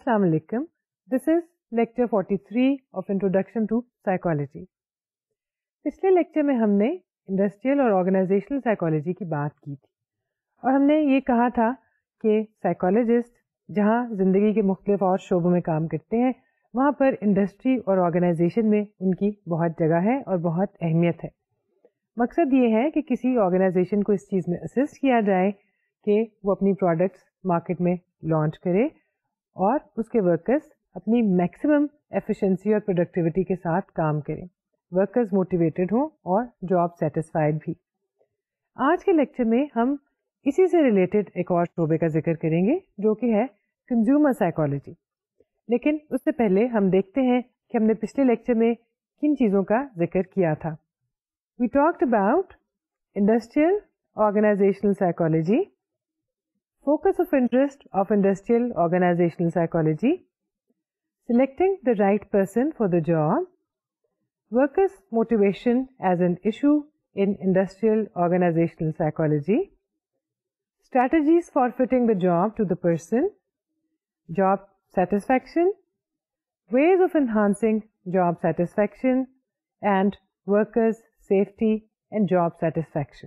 Assalamu alaikum. This is lecture 43 of Introduction to Psychology. पिछले lecture में हमने industrial और ऑर्गेनाइजेशनल साइकोलॉजी की बात की थी और हमने ये कहा था कि साइकोलॉजिस्ट जहाँ ज़िंदगी के मुख्तलिफ और शोबों में काम करते हैं वहाँ पर इंडस्ट्री और ऑर्गेनाइजेशन में उनकी बहुत जगह है और बहुत अहमियत है. मकसद ये है कि किसी ऑर्गेनाइजेशन को इस चीज़ में असिस्ट किया जाए कि वो अपनी प्रोडक्ट्स मार्केट में लॉन्च करे और उसके वर्कर्स अपनी मैक्सिमम एफिशिएंसी और प्रोडक्टिविटी के साथ काम करें, वर्कर्स मोटिवेटेड हों और जॉब सेटिस्फाइड भी. आज के लेक्चर में हम इसी से रिलेटेड एक और शोबे का जिक्र करेंगे जो कि है कंज्यूमर साइकोलॉजी. लेकिन उससे पहले हम देखते हैं कि हमने पिछले लेक्चर में किन चीज़ों का जिक्र किया था. We talked about industrial organizational psychology, focus of interest of industrial organizational psychology, selecting the right person for the job, workers' motivation as an issue in industrial organizational psychology, strategies for fitting the job to the person, job satisfaction, ways of enhancing job satisfaction, and workers' safety and job satisfaction.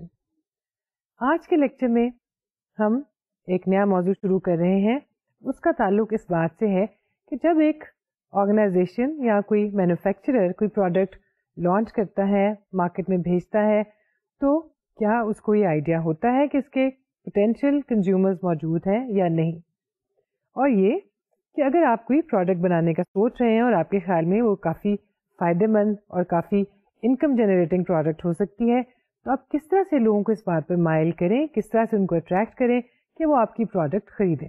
आज के lecture में हम एक नया मौजू शुरू कर रहे हैं. उसका ताल्लुक इस बात से है कि जब एक ऑर्गेनाइजेशन या कोई मैन्युफैक्चरर कोई प्रोडक्ट लॉन्च करता है, मार्केट में भेजता है, तो क्या उसको ये आइडिया होता है कि इसके पोटेंशियल कंज्यूमर्स मौजूद हैं या नहीं. और ये कि अगर आप कोई प्रोडक्ट बनाने का सोच रहे हैं और आपके ख्याल में वो काफ़ी फ़ायदेमंद और काफ़ी इनकम जनरेटिंग प्रोडक्ट हो सकती है, तो आप किस तरह से लोगों को इस बात पर माइल करें, किस तरह से उनको अट्रैक्ट करें कि वो आपकी प्रोडक्ट ख़रीदें.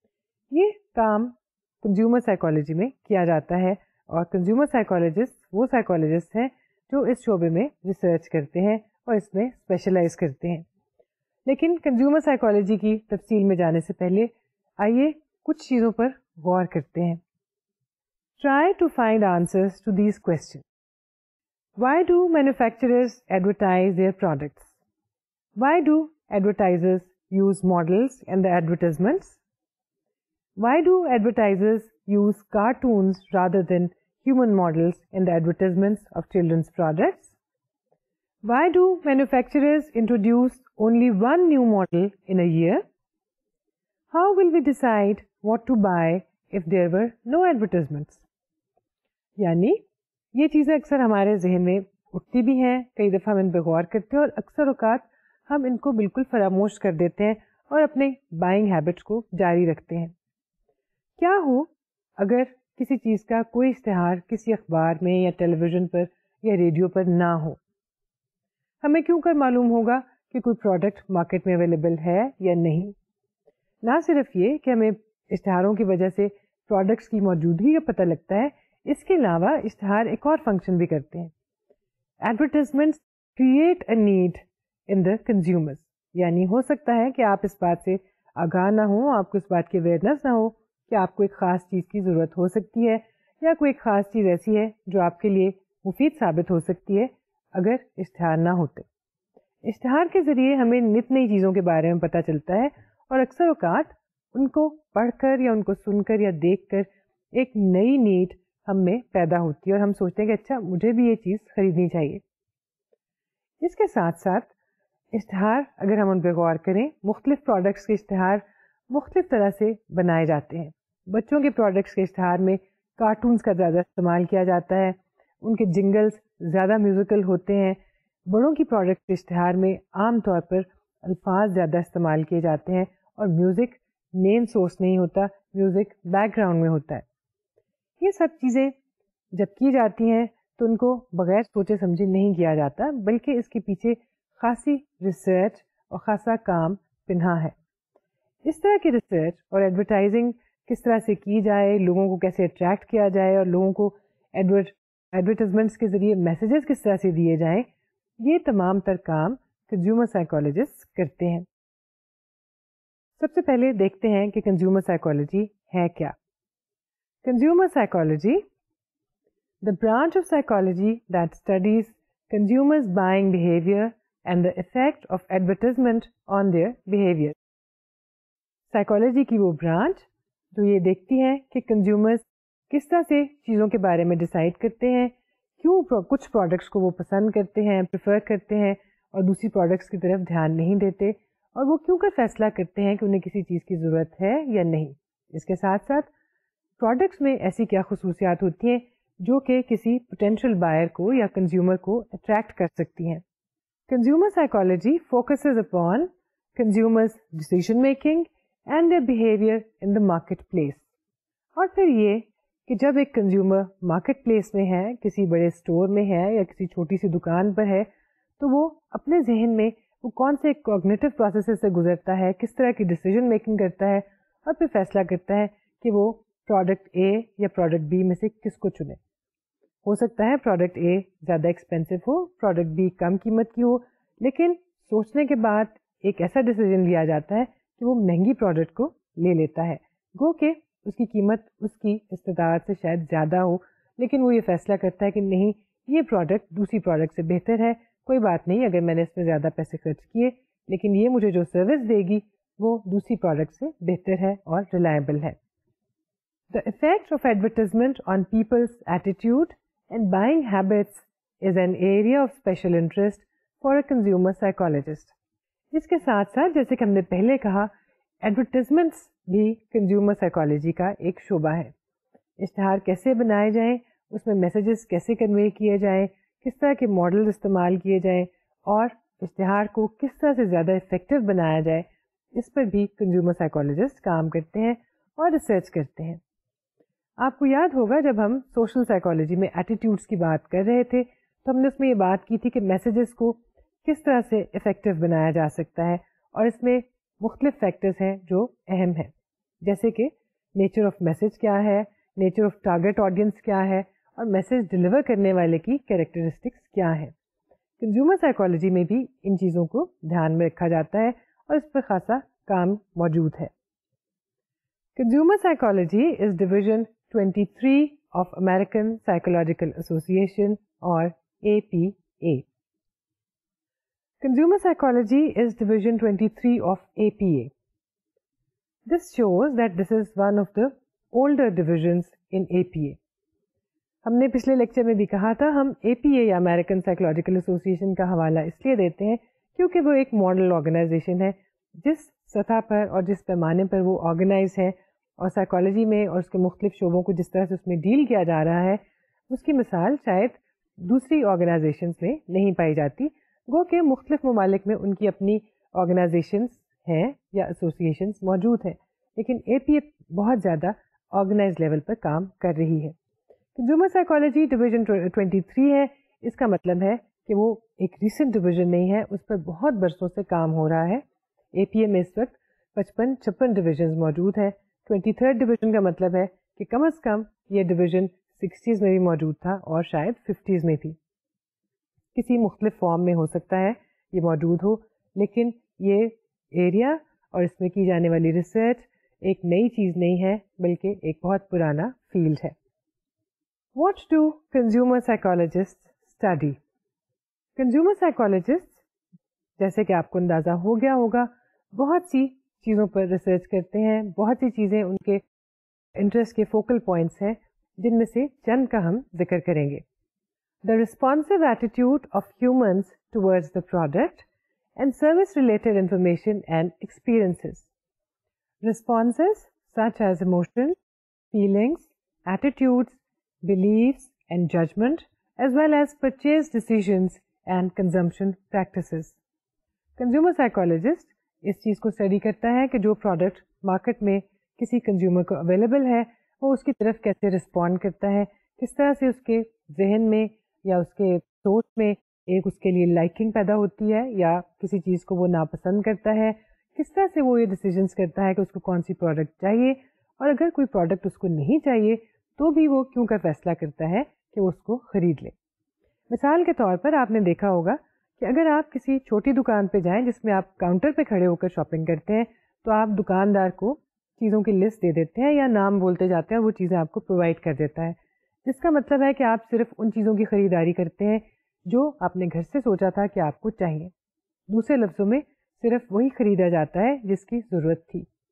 ये काम कंज्यूमर साइकोलॉजी में किया जाता है और कंज्यूमर साइकोलॉजिस्ट वो साइकोलॉजिस्ट हैं जो इस शोबे में रिसर्च करते हैं और इसमें स्पेशलाइज करते हैं. लेकिन कंज्यूमर साइकोलॉजी की तफसील में जाने से पहले आइए कुछ चीज़ों पर गौर करते हैं. Try to find answers to these question. Why do manufacturers advertise their products? Why do advertisers use models in the advertisements? Why do advertisers use cartoons rather than human models in the advertisements of children's products? Why do manufacturers introduce only one new model in a year? How will we decide what to buy if there were no advertisements? यानी ये चीज़ें अक्सर हमारे जहन में उठती भी हैं, कई दफ़ा हम इन पर गौर करते हैं और अक्सर औक़ात हम इनको बिल्कुल फरामोश कर देते हैं और अपने बाइंग हैबिट्स को जारी रखते हैं. क्या हो अगर किसी चीज़ का कोई इश्तिहार किसी अखबार में या टेलीविज़न पर या रेडियो पर ना हो? हमें क्यों कर मालूम होगा कि कोई प्रोडक्ट मार्केट में अवेलेबल है या नहीं? ना सिर्फ ये कि हमें इश्तिहारों की वजह से प्रोडक्ट्स की मौजूदगी का पता लगता है, इसके अलावा इश्तिहार एक और फंक्शन भी करते हैं. Advertisements create a need in the consumers. यानी हो सकता है कि आप इस बात से आगाह ना हो, आपको इस बात की अवेयरनेस ना हो कि आपको एक ख़ास चीज़ की ज़रूरत हो सकती है या कोई एक ख़ास चीज़ ऐसी है जो आपके लिए मुफीद साबित हो सकती है अगर इश्तिहार ना होते. इश्तिहार के ज़रिए हमें नित नई चीज़ों के बारे में पता चलता है और अक्सर औक़ात उनको पढ़कर या उनको सुनकर या देखकर एक नई नीड हम में पैदा होती है और हम सोचते हैं कि अच्छा मुझे भी ये चीज़ ख़रीदनी चाहिए. इसके साथ साथ इश्तिहार अगर हम उन पर गौर करें, मुख्तलिफ प्रोडक्ट्स के इश्तिहार मुख्तलिफ तरह से बनाए जाते हैं. बच्चों के प्रोडक्ट्स के इश्तिहार में कार्टून्स का ज़्यादा इस्तेमाल किया जाता है, उनके जिंगल्स ज़्यादा म्यूज़िकल होते हैं. बड़ों की प्रोडक्ट के इश्तिहार में आम तौर पर अल्फाज ज़्यादा इस्तेमाल किए जाते हैं और म्यूज़िक मेन सोर्स नहीं होता, म्यूज़िक बैकग्राउंड में होता है. ये सब चीज़ें जब की जाती हैं तो उनको बग़ैर सोचे समझे नहीं किया जाता, बल्कि इसके पीछे खासी रिसर्च और ख़ासा काम पिन्हा है. इस तरह की रिसर्च और एडवर्टाइजिंग किस तरह से की जाए, लोगों को कैसे अट्रैक्ट किया जाए और लोगों को एडवर्टाइजमेंट्स के ज़रिए मैसेजेस किस तरह से दिए जाएं, ये तमाम तर काम कंज्यूमर साइकोलॉजिस्ट करते हैं. सबसे पहले देखते हैं कि कंज्यूमर साइकोलॉजी है क्या. Consumer psychology, the branch of psychology that studies consumers' buying behavior and the effect of advertisement on their behavior. Psychology की वो branch جو یہ دیکھتی ہیں کہ کنزیومرز کس طرح سے چیزوں کے بارے میں ڈیسائیڈ کرتے ہیں، کیوں کچھ پروڈکٹس کو وہ پسند کرتے ہیں، پریفر کرتے ہیں اور دوسری پروڈکٹس کی طرف دھیان نہیں دیتے، اور وہ کیوں کر فیصلہ کرتے ہیں کہ انہیں کسی چیز کی ضرورت ہے یا نہیں۔ اس کے ساتھ ساتھ پروڈکٹس میں ایسی کیا خصوصیات ہوتی ہیں جو کہ کسی پوٹینشیل بائر کو یا کنزیومر کو اٹریکٹ کر سکتی ہیں۔ Consumer psychology focuses upon consumers decision making and their behaviour in the market place. اور پھر یہ کہ جب ایک کنزیومر مارکیٹ پلیس میں ہے، کسی بڑے اسٹور میں ہے یا کسی چھوٹی سی دکان پر ہے، تو وہ اپنے ذہن میں وہ کون سے کوگنیٹو پروسیسز سے گزرتا ہے، کس طرح کی ڈیسیژن میکنگ کرتا ہے، اور پھر فیصلہ کرتا ہے کہ وہ پروڈکٹ اے یا پروڈکٹ بی میں سے کس کو چنے۔ ہو سکتا ہے پروڈکٹ اے زیادہ ایکسپینسو ہو، پروڈکٹ بی کم قیمت کی ہو، لیکن سوچنے کے بعد ایک ایسا ڈیسیژن لیا جاتا ہے کہ وہ مہنگی پروڈکٹ کو لے لیتا ہے، گو کہ اس کی قیمت اس کی استطاعت سے شاید زیادہ ہو، لیکن وہ یہ فیصلہ کرتا ہے کہ نہیں، یہ پروڈکٹ دوسری پروڈکٹ سے بہتر ہے، کوئی بات نہیں اگر میں نے اس میں زیادہ پیسے خرچ کیے، لیکن یہ مجھے جو سروس دے گی وہ دوسری پروڈکٹ سے بہتر ہے اور ریلائبل ہے۔ The effect of advertisement on people's attitude and buying habits is an area of special interest for a consumer psychologist۔ اس کے ساتھ ساتھ جیسے کہ ہم نے پہلے کہا، ایڈورٹیزمنٹس بھی کنزیومر سائیکالوجی کا ایک شعبہ ہے۔ اشتہار کیسے بنائے جائیں، اس میں میسیجز کیسے کنوے کیے جائیں، کس طرح کے ماڈل استعمال کیے جائیں، اور اشتہار کو کس طرح سے زیادہ افیکٹو بنایا جائے، اس پر بھی کنزیومر سائیکالوجسٹ کام کرتے ہیں اور ریسرچ کرتے ہیں۔ آپ کو یاد ہوگا جب ہم سوشل سائیکالوجی میں ایٹیٹیوڈس کی بات کر رہے تھے تو ہم نے اس میں یہ بات کی تھی کہ میسیجز کو کس طرح سے افیکٹو بنایا جا سکتا ہے، اور اس میں مختلف فیکٹرز ہیں جو اہم ہیں، جیسے کہ نیچر آف میسج کیا ہے، نیچر آف ٹارگیٹ آڈینس کیا ہے، اور میسج ڈلیور کرنے والے کی کیریکٹرسٹکس کیا ہے۔ کنزیومر سائیکالوجی میں بھی ان چیزوں کو دھیان میں رکھا جاتا ہے اور اس پر خاصا کام موجود ہے۔ Consumer psychology is division 23 of American Psychological Association or APA۔ Consumer Psychology is Division 23 of APA۔ This shows that this is one of the older divisions in APA۔ ہم نے پچھلے لیکچر میں بھی کہا تھا ہم APA یا American Psychological Association کا حوالہ اس لیے دیتے ہیں کیونکہ وہ ایک ماڈل آرگنائزیشن ہے جس سطح پر اور جس پیمانے پر وہ آرگنائز ہے، اور سائیکالوجی میں اور اس کے مختلف شعبوں کو جس طرح سے اس میں ڈیل کیا جا رہا ہے، اس کی مثال شاید دوسری آرگنائزیشنز میں نہیں پائی جاتی، گو کہ مختلف ممالک میں ان کی اپنی آرگنائزیشنز ہیں یا ایسوسیشنز موجود ہیں، لیکن اے پی اے بہت زیادہ آرگنائز لیول پر کام کر رہی ہے۔ کنزیومر سائیکالوجی ڈویژن 23 ہے، اس کا مطلب ہے کہ وہ ایک ریسنٹ ڈویژن نہیں ہے، اس پر بہت برسوں سے کام ہو رہا ہے۔ اے پی اے میں اس وقت 55-56 ڈویژنز موجود ہیں۔ 23rd ڈویژن کا مطلب ہے کہ کم از کم یہ ڈویژن 60s میں بھی موجود تھا اور شاید 50s میں بھی کسی مختلف فارم میں ہو سکتا ہے یہ موجود ہو، لیکن یہ ایریا اور اس میں کی جانے والی ریسرچ ایک نئی چیز نہیں ہے بلکہ ایک بہت پرانا فیلڈ ہے۔ What do consumer psychologist study? Consumer psychologist جیسے کہ آپ کو اندازہ ہو گیا ہوگا بہت سی چیزوں پر ریسرچ کرتے ہیں، بہت سی چیزیں ان کے انٹرسٹ کے فوکل پوائنٹس ہیں جن میں سے چند کا ہم ذکر کریں گے۔ The responsive attitude of humans towards the product and service related information and experiences. Responses such as emotion, feelings, attitudes, beliefs and judgment, as well as purchase decisions and consumption practices۔ Consumer psychologist اس چیز کو study کرتا ہے کہ جو product market میں کسی consumer کو اویلیبل ہے وہ اس کی طرف کیسے رسپونڈ کرتا ہے، کس طرح سے اس کے ذہن میں یا اس کے سوچ میں ایک اس کے لیے لائکنگ پیدا ہوتی ہے یا کسی چیز کو وہ ناپسند کرتا ہے، کس طرح سے وہ یہ ڈیسیژنس کرتا ہے کہ اس کو کون سی پروڈکٹ چاہیے، اور اگر کوئی پروڈکٹ اس کو نہیں چاہیے تو بھی وہ کیوں کا فیصلہ کرتا ہے کہ وہ اس کو خرید لے۔ مثال کے طور پر آپ نے دیکھا ہوگا کہ اگر آپ کسی چھوٹی دکان پہ جائیں جس میں آپ کاؤنٹر پہ کھڑے ہو کر شاپنگ کرتے ہیں تو آپ دکاندار کو چیزوں کی لسٹ دے دیتے ہیں یا نام بولتے جاتے ہیں اور وہ چیزیں آپ کو پرووائڈ کر دیتا ہے، جس کا مطلب ہے کہ آپ صرف ان چیزوں کی خریداری کرتے ہیں جو آپ نے گھر سے سوچا تھا کہ آپ کو چاہیے۔ دوسرے لفظوں میں صرف وہی خریدا جاتا ہے جس کی ضرورت تھی۔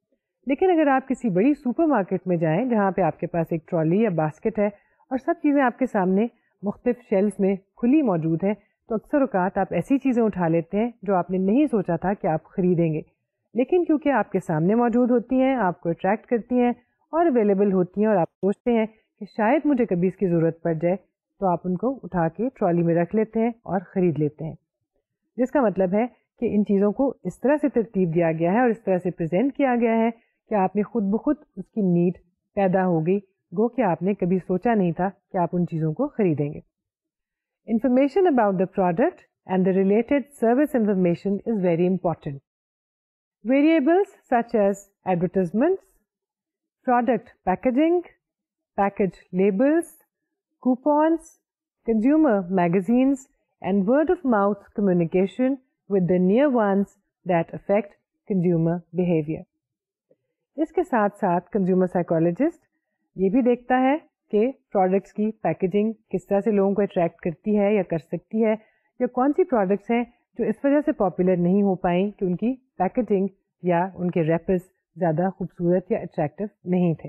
لیکن اگر آپ کسی بڑی سپر مارکیٹ میں جائیں جہاں پہ آپ کے پاس ایک ٹرالی یا باسکٹ ہے اور سب چیزیں آپ کے سامنے مختلف شیلف میں کھلی موجود ہیں، تو اکثر اوقات آپ ایسی چیزیں اٹھا لیتے ہیں جو آپ نے نہیں سوچا تھا کہ آپ خریدیں گے، لیکن کیونکہ آپ کے سامنے موجود ہوتی ہیں، آپ کو اٹریکٹ کرتی ہیں اور اویلیبل ہوتی ہیں، اور آپ سوچتے ہیں کہ شاید مجھے کبھی اس کی ضرورت پڑ جائے، تو آپ ان کو اٹھا کے ٹرالی میں رکھ لیتے ہیں اور خرید لیتے ہیں، جس کا مطلب ہے کہ ان چیزوں کو اس طرح سے ترتیب دیا گیا ہے اور اس طرح سے پریزنٹ کیا گیا ہے کہ آپ نے خود بخود اس کی نیڈ پیدا ہو گئی، گو کہ آپ نے کبھی سوچا نہیں تھا کہ آپ ان چیزوں کو خریدیں گے۔ Information about the product and the related service information is very important. Variables such as advertisements, product packaging, package labels, coupons, consumer magazines, and word-of-mouth communication with the near ones that affect consumer behavior. اس کے ساتھ ساتھ consumer psychologist یہ بھی دیکھتا ہے کہ products کی packaging کس طرح سے لوگوں کو اٹریکٹ کرتی ہے یا کر سکتی ہے، یا کون سی پروڈکٹس ہیں جو اس وجہ سے پاپولر نہیں ہو پائیں کہ ان کی پیکیجنگ یا ان کے ریپرز زیادہ خوبصورت یا اٹریکٹیو نہیں تھے۔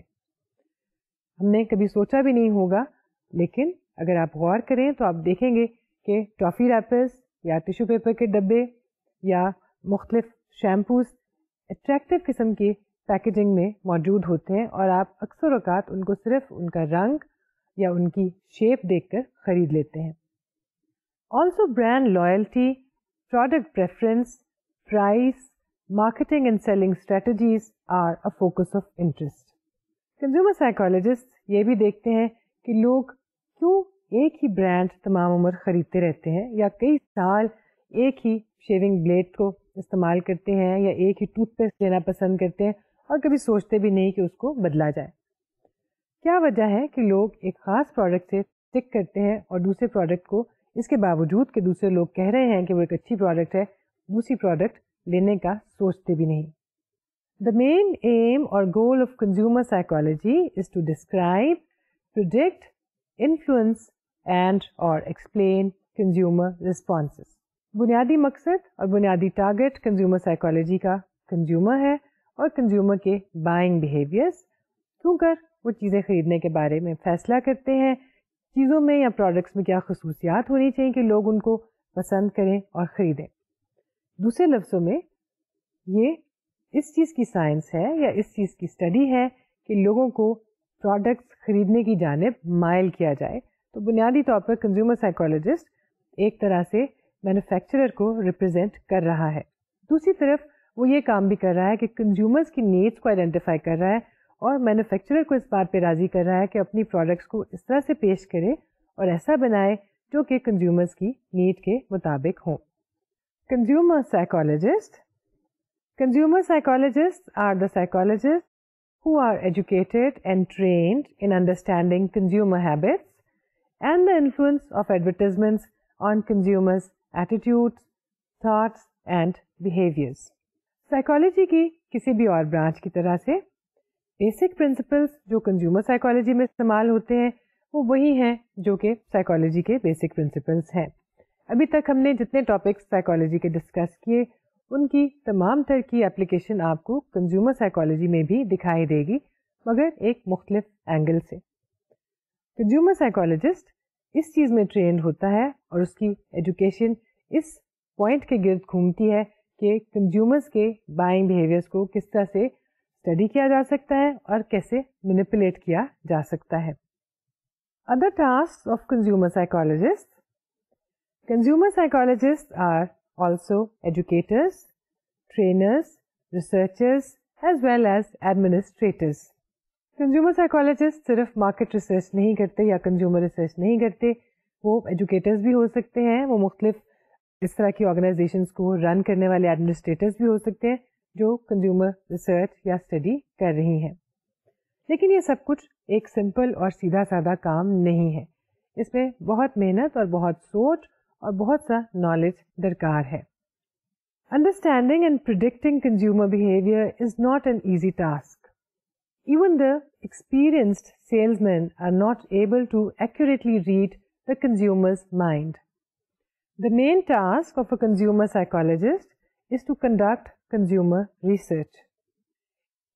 ہم نے کبھی سوچا بھی نہیں ہوگا، لیکن اگر آپ غور کریں تو آپ دیکھیں گے کہ ٹافی ریپرز یا ٹیشو پیپر کے ڈبے یا مختلف شیمپوز اٹریکٹیو قسم کی پیکیجنگ میں موجود ہوتے ہیں، اور آپ اکثر اوقات ان کو صرف ان کا رنگ یا ان کی شیپ دیکھ کر خرید لیتے ہیں۔ Also brand loyalty, product preference, price, marketing and selling strategies are a focus of interest. Consumer psychologist یہ بھی دیکھتے ہیں کہ لوگ کیوں ایک ہی برانڈ تمام عمر خریدتے رہتے ہیں، یا کئی سال ایک ہی شیونگ بلیڈ کو استعمال کرتے ہیں، یا ایک ہی ٹوتھ پیسٹ لینا پسند کرتے ہیں اور کبھی سوچتے بھی نہیں کہ اس کو بدلا جائے۔ کیا وجہ ہے کہ لوگ ایک خاص پروڈکٹ سے اسٹک کرتے ہیں اور دوسرے پروڈکٹ کو، اس کے باوجود کہ دوسرے لوگ کہہ رہے ہیں کہ وہ ایک اچھی پروڈکٹ ہے، دوسری پروڈکٹ لینے کا سوچتے بھی نہیں؟ The main aim or goal of consumer psychology is to describe, predict, influence and or explain consumer responses. بنیادی مقصد اور بنیادی ٹارگٹ کنزیومر سائیکالوجی کا کنزیومر ہے اور کنزیومر کے بائنگ بیہیویئرس، کیوں کر وہ چیزیں خریدنے کے بارے میں فیصلہ کرتے ہیں، چیزوں میں یا پروڈکٹس میں کیا خصوصیات ہونی چاہیے کہ لوگ ان کو پسند کریں اور خریدیں۔ دوسرے لفظوں میں یہ اس چیز کی سائنس ہے یا اس چیز کی اسٹڈی ہے کہ لوگوں کو پروڈکٹس خریدنے کی جانب مائل کیا جائے۔ تو بنیادی طور پر کنزیومر سائیکالوجسٹ ایک طرح سے مینوفیکچرر کو ریپرزینٹ کر رہا ہے، دوسری طرف وہ یہ کام بھی کر رہا ہے کہ کنزیومرز کی نیڈس کو آئیڈینٹیفائی کر رہا ہے اور مینوفیکچرر کو اس بات پہ راضی کر رہا ہے کہ اپنی پروڈکٹس کو اس طرح سے پیش کرے اور ایسا بنائے جو کہ کنزیومرز کی نیڈ کے مطابق ہوں۔ Consumer psychologist Consumer psychologists are the psychologists who are educated and trained in understanding consumer habits and the influence of advertisements on consumers' attitudes, thoughts and behaviors. Psychology کی کسی بھی اور برانچ کی طرح سے بیسک پرنسپلز جو consumer psychology میں استعمال ہوتے ہیں وہ وہی ہیں جو کہ سائیکالوجی کے بیسک پرنسپلز ہیں۔ ابھی تک ہم نے جتنے ٹاپکس سائیکالوجی کے ڈسکس کیے ان کی تمام تر کی اپلیکیشن آپ کو کنزیومر سائیکالوجی میں بھی دکھائی دے گی، مگر ایک مختلف اینگل سے۔ کنزیومر سائیکالوجسٹ اس چیز میں ٹرینڈ ہوتا ہے اور اس کی ایجوکیشن اس پوائنٹ کے گرد گھومتی ہے کہ کنزیومرز کے بائنگ بیہیویئرس کو کس طرح سے اسٹڈی کیا جا سکتا ہے اور کیسے مینیپولیٹ کیا جا سکتا ہے۔ Other task of consumer psychologist, consumer psychologist are also educators, trainers, researchers as well as administrators. Consumer psychologists صرف مارکیٹ ریسرچ نہیں کرتے یا کنزیومر ریسرچ نہیں کرتے، وہ ایجوکیٹرز بھی ہو سکتے ہیں، وہ مختلف اس طرح کی آرگنائزیشنز کو رن کرنے والے ایڈمنسٹریٹرز بھی ہو سکتے ہیں جو کنزیومر ریسرچ یا اسٹڈی کر رہی ہیں۔ لیکن یہ سب کچھ ایک سمپل اور سیدھا سادہ کام نہیں ہے، اس میں بہت محنت اور بہت سوچ اور بہت سا نالج درکار ہے۔ Understanding and predicting consumer behavior is not an easy task. Even the experienced salesmen are not able to accurately read the consumer's mind. The main task of a consumer psychologist is to conduct consumer research.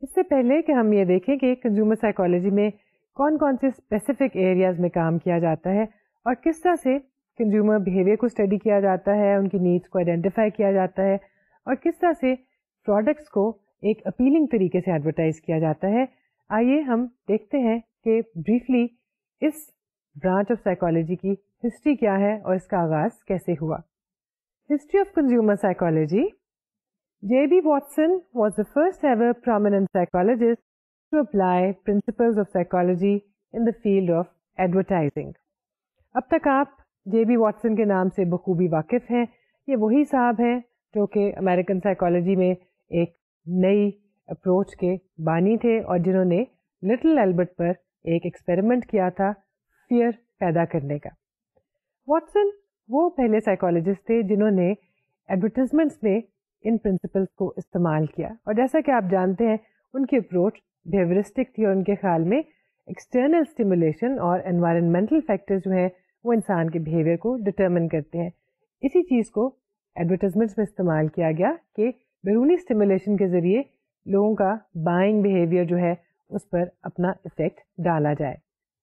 اس سے پہلے کہ ہم یہ دیکھیں کہ consumer psychology میں کون کون سے اسپیسیفک ایریاز میں کام کیا جاتا ہے اور کس طرح سے کنزیومر بیہیویئر کو اسٹڈی کیا جاتا ہے، ان کی نیڈس کو آئیڈینٹیفائی کیا جاتا ہے اور کس طرح سے پروڈکٹس کو ایک اپیلنگ طریقے سے ایڈورٹائز کیا جاتا ہے، آئیے ہم دیکھتے ہیں کہ بریفلی اس برانچ آف سائیکالوجی کی ہسٹری کیا ہے اور اس کا آغاز کیسے ہوا. History of consumer psychology. J.B. Watson was the first ever prominent psychologist to apply principles of psychology in the field of advertising. اب تک آپ جے بی واٹسن کے نام سے بخوبی واقف ہیں. یہ وہی صاحب ہیں جو کہ امریکن سائیکالوجی میں ایک نئی اپروچ کے بانی تھے اور جنہوں نے لٹل ایلبرٹ پر ایک ایکسپیریمنٹ کیا تھا فیئر پیدا کرنے کا. واٹسن وہ پہلے سائیکالوجسٹ تھے جنہوں نے ایڈورٹیزمنٹس میں ان پرنسپلس کو استعمال کیا اور جیسا کہ آپ جانتے ہیں ان کی اپروچ بیہیورسٹک تھی اور ان کے خیال میں ایکسٹرنل اسٹیمولیشن اور انوائرمنٹل فیکٹر جو ہیں وہ انسان کے بیہیویئر کو ڈٹرمن کرتے ہیں. اسی چیز کو ایڈورٹیزمنٹس میں استعمال کیا گیا کہ بیرونی اسٹیمولیشن کے ذریعے لوگوں کا بائنگ بیہیویئر جو ہے اس پر اپنا افیکٹ ڈالا جائے.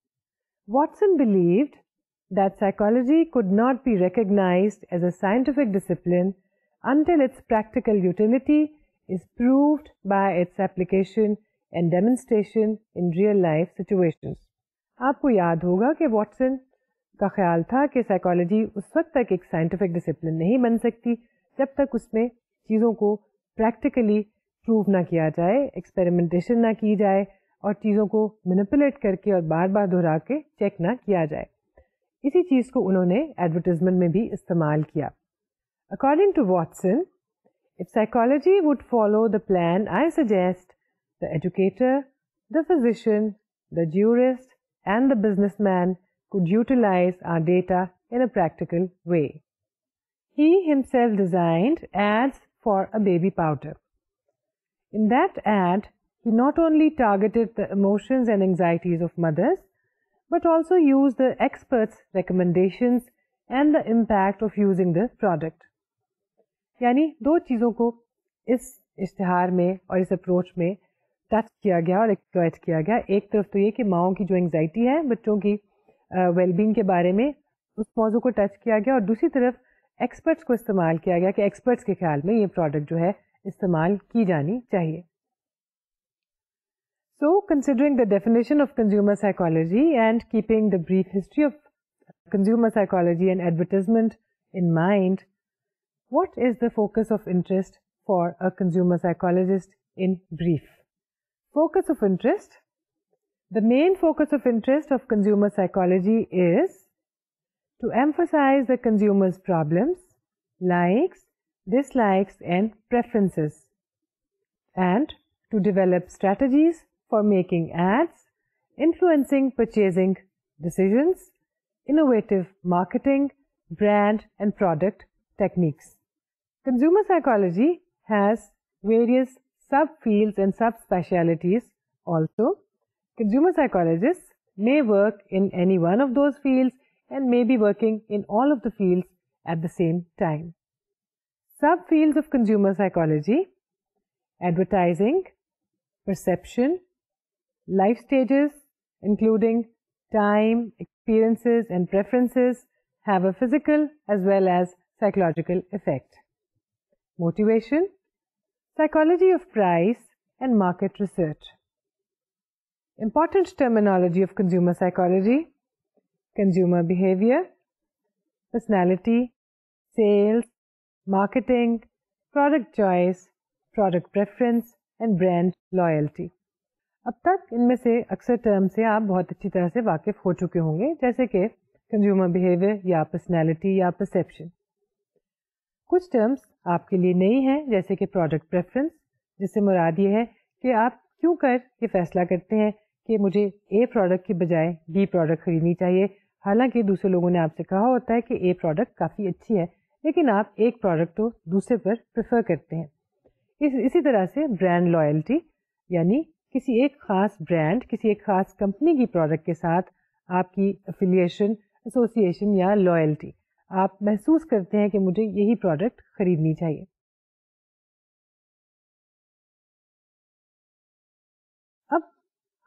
Watson believed that psychology could not be recognized as a scientific discipline until its practical utility is proved by its application and demonstration in real life situations. آپ کو یاد ہوگا کہ واٹسن کا خیال تھا کہ سائیکالوجی اس وقت تک ایک سائنٹیفک ڈسپلن نہیں بن سکتی جب تک اس میں چیزوں کو پریکٹیکلی پروو نہ کیا جائے، ایکسپیریمنٹیشن نہ کی جائے اور چیزوں کو مینیپولیٹ کر کے اور بار بار دہرا کے چیک نہ کیا جائے. اسی چیز کو انہوں نے ایڈورٹیزمنٹ میں بھی استعمال کیا. According to Watson, if psychology would follow the plan I suggest, the educator, the physician, the jurist, and the businessman could utilize our data in a practical way. He himself designed ads for a baby powder. In that ad, he not only targeted the emotions and anxieties of mothers, but also use the experts' recommendations and the impact of using the product. یعنی دو چیزوں کو اس اشتہار میں اور اس approach میں touch کیا گیا اور ایکسپلوئٹ کیا گیا. ایک طرف تو یہ کہ ماؤں کی جو انگزائٹی ہے بچوں کی ویل بینگ کے بارے میں اس موضوع کو ٹچ کیا گیا اور دوسری طرف ایکسپرٹس کو استعمال کیا گیا کہ ایکسپرٹس کے خیال میں یہ پروڈکٹ جو ہے استعمال کی جانی چاہیے. So, considering the definition of consumer psychology and keeping the brief history of consumer psychology and advertisement in mind, what is the focus of interest for a consumer psychologist in brief? Focus of interest. The main focus of interest of consumer psychology is to emphasize the consumer's problems, likes, dislikes, and preferences, and to develop strategies for making ads, influencing purchasing decisions, innovative marketing, brand and product techniques. Consumer psychology has various subfields and subspecialties also. Consumer psychologists may work in any one of those fields and may be working in all of the fields at the same time. Subfields of consumer psychology: advertising, perception, life stages, including time, experiences, and preferences, have a physical as well as psychological effect. Motivation, psychology of price, and market research. Important terminology of consumer psychology: consumer behavior, personality, sales, marketing, product choice, product preference, and brand loyalty. اب تک ان میں سے اکثر term سے آپ بہت اچھی طرح سے واقف ہو چکے ہوں گے، جیسے کہ کنزیومر بیہیویئر یا پرسنالٹی یا پرسیپشن. کچھ ٹرمز آپ کے لیے نئی ہیں جیسے کہ پروڈکٹ پریفرنس، جس سے مراد یہ ہے کہ آپ کیوں کر یہ فیصلہ کرتے ہیں کہ مجھے اے پروڈکٹ کی بجائے بی پروڈکٹ خریدنی چاہیے، حالانکہ دوسرے لوگوں نے آپ سے کہا ہوتا ہے کہ اے پروڈکٹ کافی اچھی ہے لیکن آپ ایک پروڈکٹ تو دوسرے پر پریفر کرتے ہیں. اسی طرح سے برانڈ لائلٹی، یعنی کسی ایک خاص برانڈ، کسی ایک خاص کمپنی کی پروڈکٹ کے ساتھ آپ کی افیلیشن، ایسوسیشن یا لائلٹی، آپ محسوس کرتے ہیں کہ مجھے یہی پروڈکٹ خریدنی چاہیے.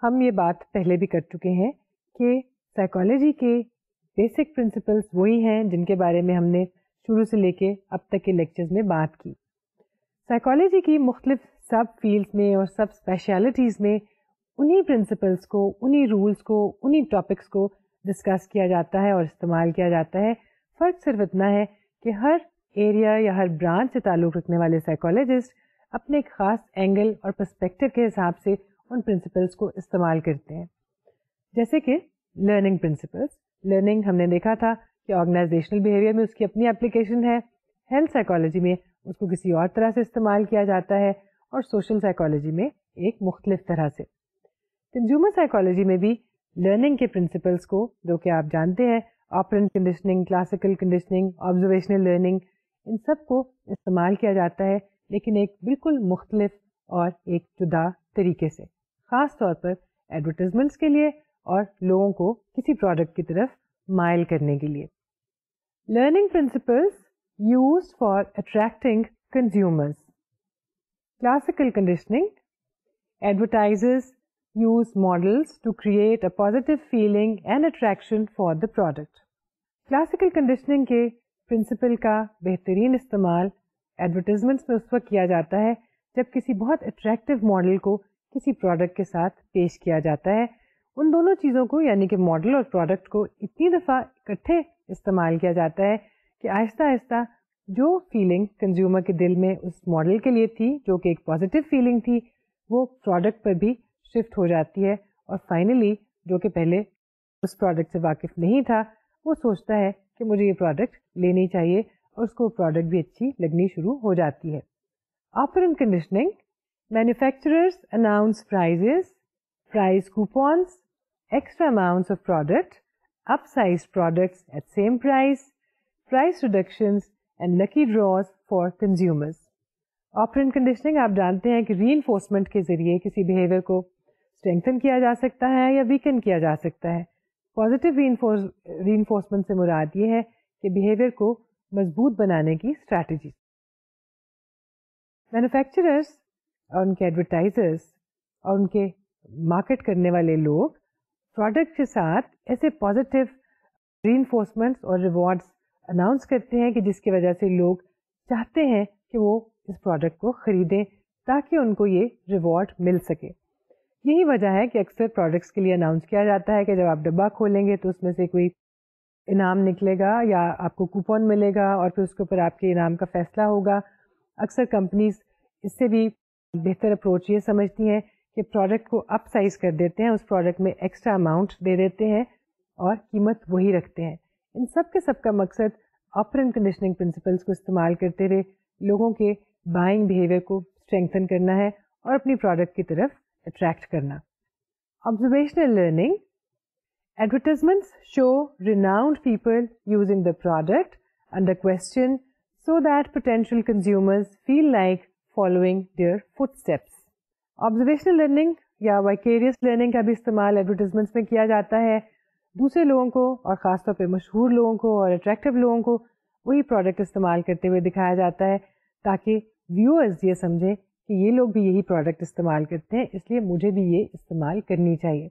ہم یہ بات پہلے بھی کر چکے ہیں کہ سائیکالوجی کے بیسک پرنسپلس وہی ہیں جن کے بارے میں ہم نے شروع سے لے کے اب تک کے لیکچرز میں بات کی. سائیکالوجی کی مختلف سب فیلڈز میں اور سب اسپیشلٹیز میں انہی پرنسپلس کو، انہی رولس کو، انہی ٹاپکس کو ڈسکس کیا جاتا ہے اور استعمال کیا جاتا ہے. فرق صرف اتنا ہے کہ ہر ایریا یا ہر برانچ سے تعلق رکھنے والے سائیکالوجسٹ اپنے ایک خاص اینگل اور پرسپیکٹو کے حساب سے ان پرنسپلس کو استعمال کرتے ہیں. جیسے کہ لرننگ پرنسپلس. لرننگ ہم نے دیکھا تھا کہ آرگنائزیشنل بیہیویئر میں اس کی اپنی اپلیکیشن ہے، ہیلتھ سائیکالوجی میں اس کو کسی اور طرح سے استعمال کیا جاتا ہے، اور سوشل سائیکالوجی میں ایک مختلف طرح سے. کنزیومر سائیکالوجی میں بھی لرننگ کے پرنسپلس کو، جو کہ آپ جانتے ہیں، operant conditioning, classical conditioning, observational learning, ان سب کو استعمال کیا جاتا ہے لیکن ایک بالکل مختلف اور ایک جدا طریقے سے، خاص طور پر ایڈورٹائزمنٹس کے لیے اور لوگوں کو کسی پروڈکٹ کی طرف مائل کرنے کے لیے. Learning principles used for attracting consumers. Classical conditioning. Advertisers use models to create a positive feeling and attraction for the product. Classical conditioning کے پرنسپل کا بہترین استعمال ایڈورٹائزمنٹس میں اس وقت کیا جاتا ہے جب کسی بہت اٹریکٹیو ماڈل کو کسی پروڈکٹ کے ساتھ پیش کیا جاتا ہے. ان دونوں چیزوں کو، یعنی کہ ماڈل اور پروڈکٹ کو، اتنی دفعہ اکٹھے استعمال کیا جاتا ہے کہ آہستہ آہستہ جو فیلنگ کنزیومر کے دل میں اس ماڈل کے لیے تھی، جو کہ ایک پازیٹیو فیلنگ تھی، وہ پروڈکٹ پر بھی شفٹ ہو جاتی ہے، اور فائنلی جو کہ پہلے اس پروڈکٹ سے واقف نہیں تھا وہ سوچتا ہے کہ مجھے یہ پروڈکٹ لینی چاہیے، اور اس کو پروڈکٹ بھی اچھی لگنی شروع ہو جاتی ہے. Operant conditioning. Manufacturers announce prize coupons, extra amounts of product, up size products at same price reductions and lucky draws for consumers. Operant conditioning آپ جانتے ہیں کہ ری انفورسمنٹ کے ذریعے کسی بیہیویئر کو اسٹرینگتھن کیا جا سکتا ہے یا ویکن کیا جا سکتا ہے. پازیٹیو ری انفورسمنٹ سے مراد یہ ہے کہ بیہیویئر کو مضبوط بنانے کی اسٹریٹجی. مینوفیکچررز اور ان کے ایڈورٹائزرز اور ان کے مارکیٹ کرنے والے لوگ پروڈکٹ کے ساتھ ایسے پازیٹیو ری انفورسمنٹس اور ریوارڈس اناؤنس کرتے ہیں کہ جس کی وجہ سے لوگ چاہتے ہیں کہ وہ اس پروڈکٹ کو خریدیں تاکہ ان کو یہ ریوارڈ مل سکے. یہی وجہ ہے کہ اکثر پروڈکٹس کے لیے اناؤنس کیا جاتا ہے کہ جب آپ ڈبہ کھولیں گے تو اس میں سے کوئی انعام نکلے گا یا آپ کو کوپن ملے گا، اور پھر اس کے اوپر آپ کے انعام کا فیصلہ ہوگا. اکثر کمپنیز اس سے بھی بہتر اپروچ یہ سمجھتی ہیں کہ پروڈکٹ کو اپ سائز کر دیتے ہیں، اس پروڈکٹ میں ایکسٹرا اماؤنٹ دے دیتے ہیں اور قیمت وہی رکھتے ہیں. ان سب کے سب کا مقصد آپرنٹ کنڈیشننگ پرنسپلس کو استعمال کرتے ہوئے لوگوں کے بائنگ بیہیویئر کو اسٹرینگتھن کرنا ہے اور اپنی پروڈکٹ کی طرف اٹریکٹ کرنا. Observational learning. Advertisements show renowned people using the product under question so that potential consumers feel like following their footsteps. Observational learning یا وائکیریس لرننگ کا بھی استعمال ایڈورٹائزمنٹس میں کیا جاتا ہے. دوسرے لوگوں کو اور خاص طور پہ مشہور لوگوں کو اور اٹریکٹیو لوگوں کو وہی پروڈکٹ استعمال کرتے ہوئے دکھایا جاتا ہے تاکہ ویورز یہ سمجھیں کہ یہ لوگ بھی یہی پروڈکٹ استعمال کرتے ہیں، اس لیے مجھے بھی یہ استعمال کرنی چاہیے.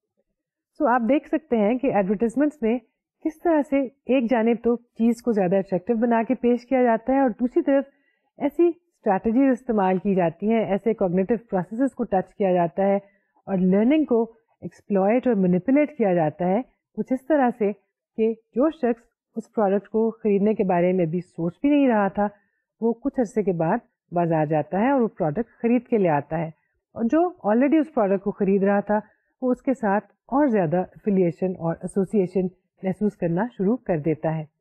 سو آپ دیکھ سکتے ہیں کہ ایڈورٹائزمنٹس میں کس طرح سے ایک جانب تو چیز کو زیادہ اٹریکٹیو بنا کے پیش کیا جاتا ہے اور دوسری طرف ایسی اسٹریٹجیز استعمال کی جاتی ہیں، ایسے کوگنیٹو پروسیسز کو ٹچ کیا جاتا ہے اور لرننگ کو ایکسپلوئٹ اور مینیپولیٹ کیا جاتا ہے کچھ اس طرح سے کہ جو شخص اس پروڈکٹ کو خریدنے کے بارے میں ابھی سوچ بھی نہیں رہا تھا وہ کچھ عرصے کے بعد بازار جاتا ہے اور وہ پروڈکٹ خرید کے لے آتا ہے، اور جو آلریڈی اس پروڈکٹ کو خرید رہا تھا وہ اس کے ساتھ اور زیادہ افیلیشن اور ایسوسیشن محسوس کرنا شروع کر دیتا ہے.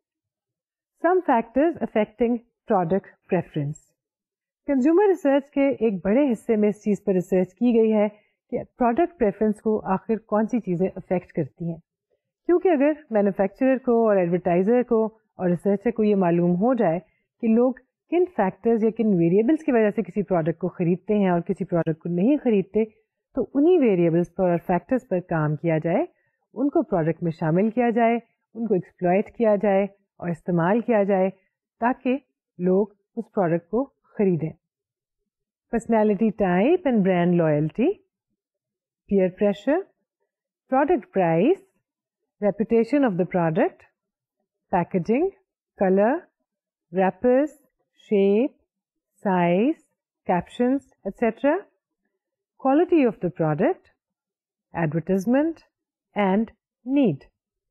Some factors affecting product preference. Consumer research کے ایک بڑے حصے میں اس چیز پر ریسرچ کی گئی ہے کہ پروڈکٹ پریفرنس کو آخر کون سی چیزیں افیکٹ کرتی ہیں، کیونکہ اگر مینوفیکچرر کو اور ایڈورٹائزر کو اور ریسرچر کو یہ معلوم ہو جائے کہ لوگ کن فیکٹرز یا کن ویریبلس کی وجہ سے کسی پروڈکٹ کو خریدتے ہیں اور کسی پروڈکٹ کو نہیں خریدتے، تو انہی ویریبلس پر اور فیکٹرز پر کام کیا جائے، ان کو پروڈکٹ میں شامل کیا جائے، ان کو ایکسپلوئٹ کیا جائے اور استعمال کیا جائے تاکہ لوگ اس پروڈکٹ کو خریدیں. Personality type and brand loyalty. peer pressure, product price, reputation of the product, packaging, color, wrappers, shape, size, captions, etc., quality of the product, advertisement and need.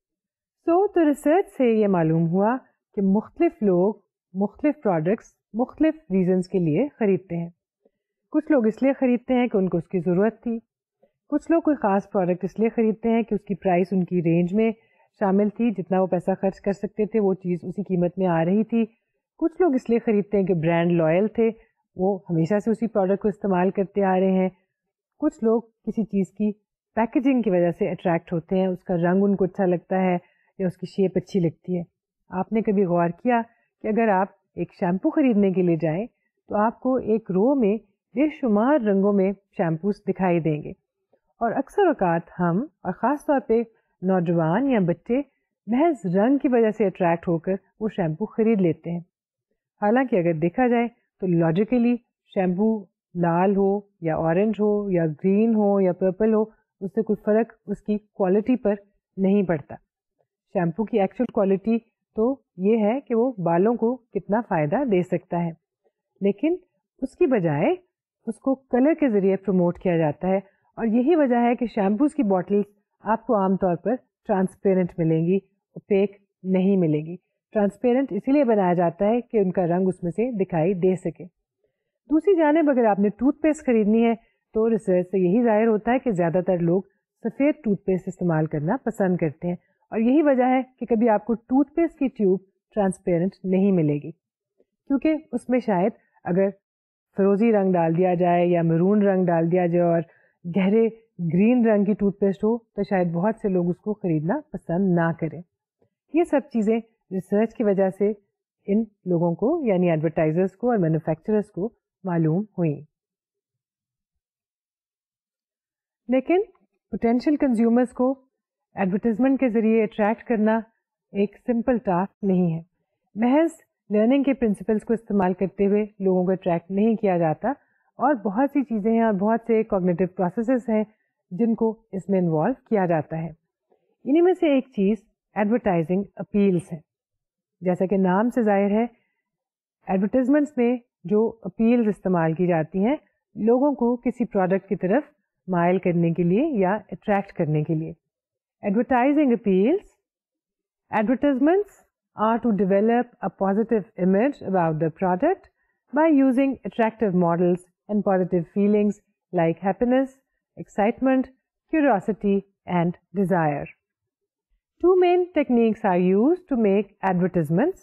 تو ریسرچ سے یہ معلوم ہوا کہ مختلف لوگ مختلف پروڈکٹس مختلف ریزنس کے لیے خریدتے ہیں. کچھ لوگ اس لیے خریدتے ہیں کہ ان کو اس کی ضرورت تھی. کچھ لوگ کوئی خاص پروڈکٹ اس لیے خریدتے ہیں کہ اس کی پرائس ان کی رینج میں شامل تھی، جتنا وہ پیسہ خرچ کر سکتے تھے وہ چیز اسی قیمت میں آ رہی تھی. کچھ لوگ اس لیے خریدتے ہیں کہ برانڈ لائل تھے، وہ ہمیشہ سے اسی پروڈکٹ کو استعمال کرتے آ رہے ہیں. کچھ لوگ کسی چیز کی پیکیجنگ کی وجہ سے اٹریکٹ ہوتے ہیں، اس کا رنگ ان کو اچھا لگتا ہے یا اس کی شیپ اچھی لگتی ہے. آپ نے کبھی غور کیا کہ اگر آپ ایک شیمپو خریدنے کے لیے جائیں تو آپ کو ایک رو میں بے شمار رنگوں میں شیمپوز دکھائی دیں گے، اور اکثر اوقات ہم اور خاص طور پہ نوجوان یا بچے محض رنگ کی وجہ سے اٹریکٹ ہو کر وہ شیمپو خرید لیتے ہیں. حالانکہ اگر دیکھا جائے تو لاجیکلی شیمپو لال ہو یا اورنج ہو یا گرین ہو یا پرپل ہو، اس سے کوئی فرق اس کی کوالٹی پر نہیں پڑتا. شیمپو کی ایکچوئل کوالٹی تو یہ ہے کہ وہ بالوں کو کتنا فائدہ دے سکتا ہے، لیکن اس کی بجائے اس کو کلر کے ذریعے پروموٹ کیا جاتا ہے. اور یہی وجہ ہے کہ شیمپوز کی بوٹلز آپ کو عام طور پر ٹرانسپیرنٹ ملیں گی، اوپیک نہیں ملے گی. ٹرانسپیرنٹ اسی لیے بنایا جاتا ہے کہ ان کا رنگ اس میں سے دکھائی دے سکے. دوسری جانب اگر آپ نے ٹوتھ پیسٹ خریدنی ہے تو ریسرچ سے یہی ظاہر ہوتا ہے کہ زیادہ تر لوگ سفید ٹوتھ پیسٹ استعمال کرنا پسند کرتے ہیں، اور یہی وجہ ہے کہ کبھی آپ کو ٹوتھ پیسٹ کی ٹیوب ٹرانسپیرنٹ نہیں ملے گی، کیونکہ اس میں شاید اگر فروزی رنگ ڈال دیا جائے یا مرون رنگ ڈال دیا جائے اور گہرے گرین رنگ کی ٹوتھ پیسٹ ہو تو شاید بہت سے لوگ اس کو خریدنا پسند نہ کریں. یہ سب چیزیں ریسرچ کی وجہ سے ان لوگوں کو یعنی ایڈورٹائزرز کو اور مینوفیکچررز کو معلوم ہوئی. لیکن پوٹینشیل کنزیومرز کو ایڈورٹیزمنٹ کے ذریعے اٹریکٹ کرنا ایک سمپل ٹاسک نہیں ہے. محض لرننگ کے پرنسپلس کو استعمال کرتے ہوئے لوگوں کو اٹریکٹ نہیں کیا جاتا، اور بہت سی چیزیں ہیں اور بہت سے کوگنیٹو پروسیسز ہیں جن کو اس میں انوالو کیا جاتا ہے. انہی میں سے ایک چیز ایڈورٹائزنگ اپیلس ہے. جیسا کہ نام سے ظاہر ہے، ایڈورٹیزمنٹس میں جو اپیلز استعمال کی جاتی ہیں لوگوں کو کسی پروڈکٹ کی طرف مائل کرنے کے لیے یا اٹریکٹ کرنے کے لیے. Advertising appeals. Advertisements are to develop a positive image about the product by using attractive models and positive feelings like happiness, excitement, curiosity, and desire. Two main techniques are used to make advertisements: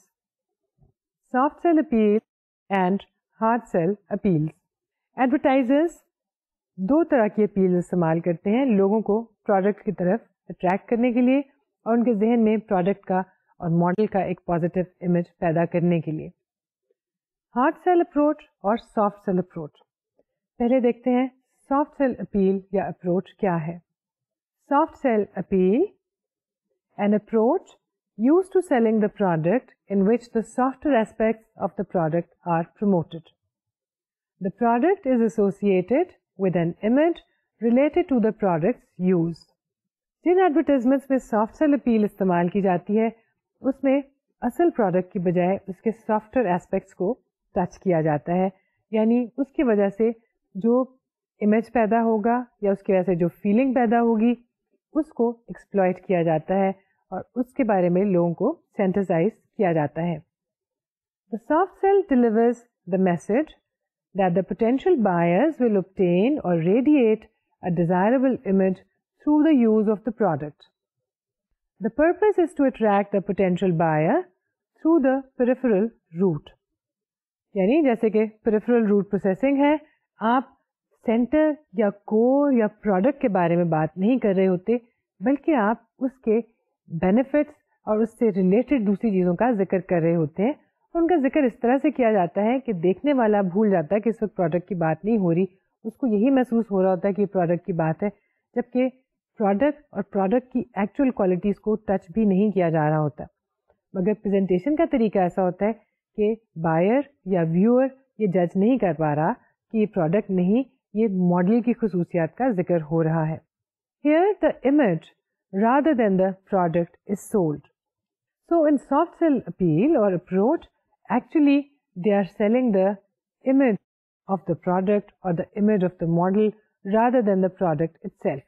soft sell appeal and hard sell appeals. Advertisers دو طرح کی appeal استعمال کرتے ہیں لوگوں کو product کی طرف attract کرنے کے لیے اور ان کے ذہن میں پروڈکٹ کا اور ماڈل کا ایک پازیٹیو امیج پیدا کرنے کے لیے. ہارڈ سیل اپروچ اور سافٹ سیل اپروچ. پہلے دیکھتے ہیں سافٹ سیل اپیل یا اپروچ کیا ہے. Soft sell appeal an approach used to selling the product in which the softer aspects of the product are promoted. The product is associated with an image related to the product's use. جن advertisements میں soft sell appeal استعمال کی جاتی ہے اس میں اصل product کی بجائے اس کے سافٹر ایسپیکٹس کو ٹچ کیا جاتا ہے، یعنی اس کی وجہ سے جو امیج پیدا ہوگا یا اس کی وجہ سے جو فیلنگ پیدا ہوگی اس کو ایکسپلائٹ کیا جاتا ہے اور اس کے بارے میں لوگوں کو سینٹرسائز کیا جاتا ہے. The soft sell delivers the message that the potential buyers will obtain or radiate a desirable image through the use of the product. The purpose is to attract the potential buyer through the peripheral route. یعنی جیسے کہ peripheral route processing ہے، آپ centre یا کور یا product کے بارے میں بات نہیں کر رہے ہوتے بلکہ آپ اس کے بینیفٹس اور اس سے ریلیٹڈ دوسری چیزوں کا ذکر کر رہے ہوتے ہیں. ان کا ذکر اس طرح سے کیا جاتا ہے کہ دیکھنے والا بھول جاتا ہے کہ اس وقت پروڈکٹ کی بات نہیں ہو رہی، اس کو یہی محسوس ہو رہا ہوتا ہے کہ یہ پروڈکٹ کی بات ہے، جبکہ پروڈکٹ اور پروڈکٹ کی ایکچوئل کوالٹیز کو ٹچ بھی نہیں کیا جا رہا ہوتا. مگر پریزنٹیشن کا طریقہ ایسا ہوتا ہے کہ بائر یا ویور یہ جج نہیں کر پا رہا کہ یہ پروڈکٹ نہیں، یہ ماڈل کی خصوصیات کا ذکر ہو رہا ہے. Here the image rather than the product is sold. So in soft sell appeal or approach, actually they are selling the image of the product or the image of the model rather than the product itself.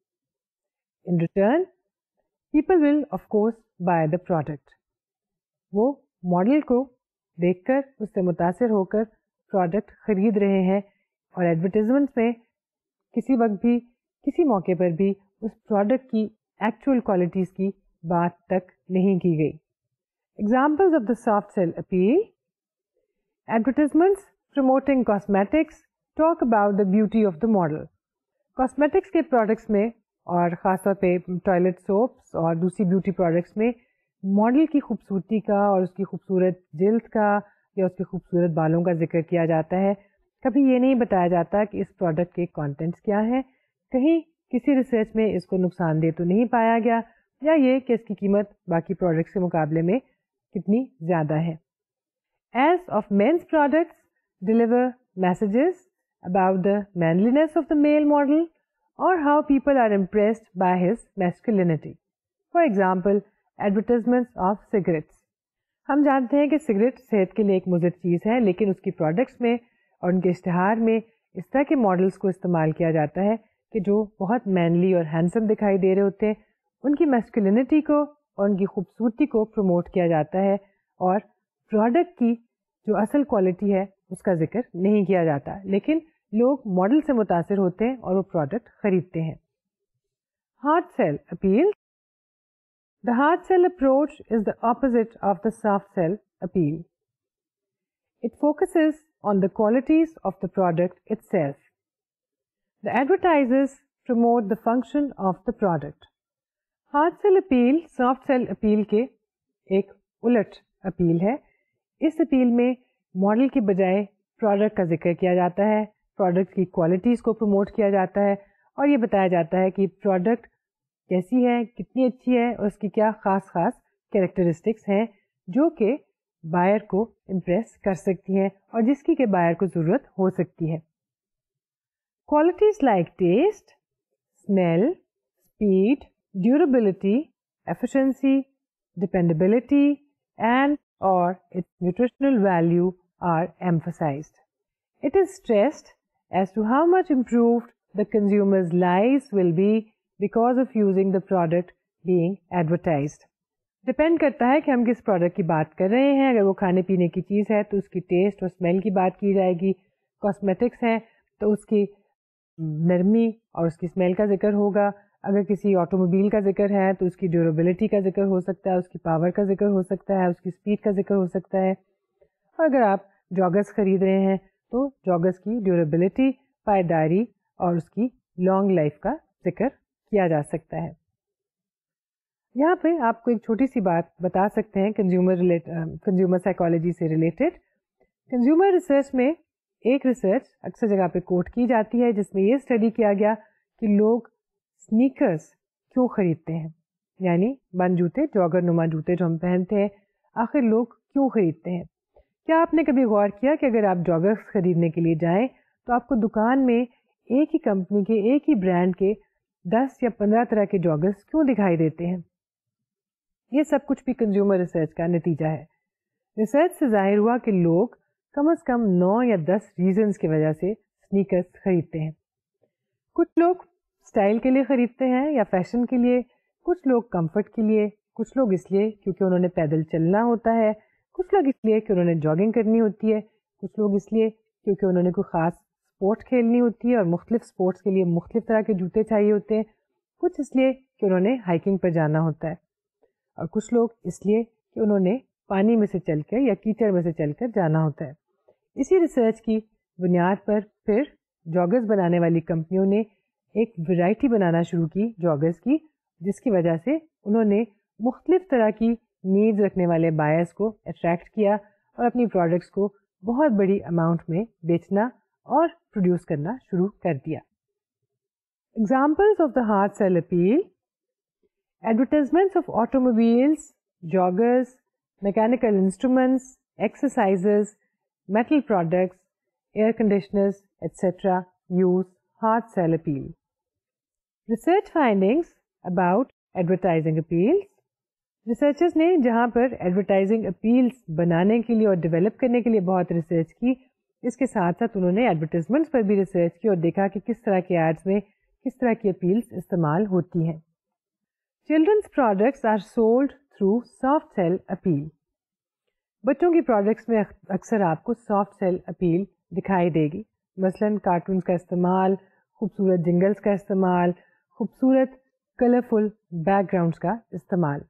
In return, people will of course buy the product. وہ model کو دیکھ کر اس سے متاثر ہو کر product خرید رہے ہیں اور ایڈورٹیزمنٹ میں کسی وقت بھی کسی موقع پر بھی اس پروڈکٹ کی ایکچوئل کوالٹیز کی بات تک نہیں کی گئی. Examples of the soft sell appeal: advertisements promoting cosmetics talk about the beauty of the model. Cosmetics کے پروڈکٹس میں اور خاص طور پہ ٹوائلٹ سوپس اور دوسری بیوٹی پروڈکٹس میں ماڈل کی خوبصورتی کا اور اس کی خوبصورت جلد کا یا اس کے خوبصورت بالوں کا ذکر کیا جاتا ہے. کبھی یہ نہیں بتایا جاتا کہ اس پروڈکٹ کے کانٹینٹس کیا ہیں، کہیں کسی ریسرچ میں اس کو نقصان دہ تو نہیں پایا گیا، یا یہ کہ اس کی قیمت باقی پروڈکٹس کے مقابلے میں کتنی زیادہ ہے. Ads of men's products deliver messages about the manliness of the male model اور how people are impressed by his masculinity. For example advertisements of cigarettes. ہم جانتے ہیں کہ سگریٹ صحت کے لیے ایک مضر چیز ہے، لیکن اس کی پروڈکٹس میں اور ان کے اشتہار میں اس طرح کے ماڈلس کو استعمال کیا جاتا ہے کہ جو بہت مینلی اور ہینڈسم دکھائی دے رہے ہوتے ہیں. ان کی میسکولینٹی کو اور ان کی خوبصورتی کو پروموٹ کیا جاتا ہے اور پروڈکٹ کی جو اصل کوالٹی ہے اس کا ذکر نہیں کیا جاتا، لیکن لوگ ماڈل سے متاثر ہوتے ہیں اور وہ پروڈکٹ خریدتے ہیں. Hard sell appeal. The hard sell approach is the opposite of the soft sell appeal. It focuses on the qualities of the product itself. The advertisers promote the function of the product. Hard sell appeal soft sell appeal کے ایک الٹ appeal ہے. اس appeal میں model کی بجائے product کا ذکر کیا جاتا ہے، پروڈکٹ کی کوالٹیز کو پروموٹ کیا جاتا ہے اور یہ بتایا جاتا ہے کہ پروڈکٹ کیسی ہے، کتنی اچھی ہے اور اس کی کیا خاص کیریکٹرسٹکس ہیں جو کہ بائر کو امپریس کر سکتی ہیں اور جس کی کہ بائر کو ضرورت ہو سکتی ہے. Qualities like taste, smell, speed, durability, efficiency, dependability and اور its nutritional value are emphasised. It is stressed as to how much improved the consumer's lives will be because of using the product being advertised. Depend کرتا ہے کہ ہم کس product کی بات کر رہے ہیں. اگر وہ کھانے پینے کی چیز ہے تو اس کی ٹیسٹ اور اسمیل کی بات کی جائے گی. کاسمیٹکس ہیں تو اس کی نرمی اور اس کی اسمیل کا ذکر ہوگا. اگر کسی آٹو موبائل کا ذکر ہے تو اس کی ڈیوریبلٹی کا ذکر ہو سکتا ہے، اس کی پاور کا ذکر ہو سکتا ہے، اس کی اسپیڈ کا ذکر ہو سکتا ہے. اور اگر آپ جاگرس خرید رہے ہیں تو جاگرس کی ڈیوریبلٹی، پائیداری اور اس کی لانگ لائف کا ذکر کیا جا سکتا ہے. یہاں پہ آپ کو ایک چھوٹی سی بات بتا سکتے ہیں کنزیومر سائیکالوجی سے ریلیٹڈ. کنزیومر ریسرچ میں ایک ریسرچ اکثر جگہ پہ کوٹ کی جاتی ہے جس میں یہ اسٹڈی کیا گیا کہ لوگ سنیکرز کیوں خریدتے ہیں، یعنی بند جوتے، جاگر نما جوتے جو ہم پہنتے ہیں، آخر لوگ کیوں خریدتے ہیں. کیا آپ نے کبھی غور کیا کہ اگر آپ جاگرس خریدنے کے لیے جائیں تو آپ کو دکان میں ایک ہی کمپنی کے ایک ہی برانڈ کے 10 یا 15 طرح کے جاگرس کیوں دکھائی دیتے ہیں؟ یہ سب کچھ بھی کنزیومر ریسرچ کا نتیجہ ہے. ریسرچ سے ظاہر ہوا کہ لوگ کم از کم 9 یا 10 ریزنز کی وجہ سے سنیکرز خریدتے ہیں. کچھ لوگ اسٹائل کے لیے خریدتے ہیں یا فیشن کے لیے، کچھ لوگ کمفرٹ کے لیے، کچھ لوگ اس لیے کیونکہ انہوں نے پیدل چلنا ہوتا ہے، کچھ لوگ اس لیے کہ انہوں نے جاگنگ کرنی ہوتی ہے، کچھ لوگ اس لیے کیونکہ انہوں نے کوئی خاص اسپورٹ کھیلنی ہوتی ہے اور مختلف اسپورٹس کے لیے مختلف طرح کے جوتے چاہیے ہوتے ہیں، کچھ اس لیے کہ انہوں نے ہائکنگ پر جانا ہوتا ہے، اور کچھ لوگ اس لیے کہ انہوں نے پانی میں سے چل کر یا کیچڑ میں سے چل کر جانا ہوتا ہے. اسی ریسرچ کی بنیاد پر پھر جاگرز بنانے والی کمپنیوں نے ایک ورائٹی بنانا شروع کی جاگرز کی، جس کی وجہ سے انہوں نے مختلف طرح کی نیڈز رکھنے والے بائرز کو اٹریکٹ کیا اور اپنی پروڈکٹس کو بہت بڑی اماؤنٹ میں بیچنا اور پروڈیوس کرنا شروع کر دیا. Examples of the hard sell appeal: advertisements of automobiles, joggers, mechanical instruments, exercises, metal products, air conditioners, etc. use hard sell appeal. Research findings about advertising appeals. Researchers نے جہاں پر advertising appeals بنانے کے لیے اور develop کرنے کے لیے بہت ریسرچ کی، اس کے ساتھ ساتھ انہوں نے ایڈورٹیزمنٹس پر بھی ریسرچ کی اور دیکھا کہ کس طرح کے ایڈز میں کس طرح کی اپیلس استعمال ہوتی ہیں. Children's products are sold through soft sell appeal. بچوں کی پروڈکٹس میں اکثر آپ کو سافٹ سیل اپیل دکھائی دے گی، مثلاً کارٹونز کا استعمال، خوبصورت جنگلز کا استعمال، خوبصورت کلرفل بیک گراؤنڈس کا استعمال.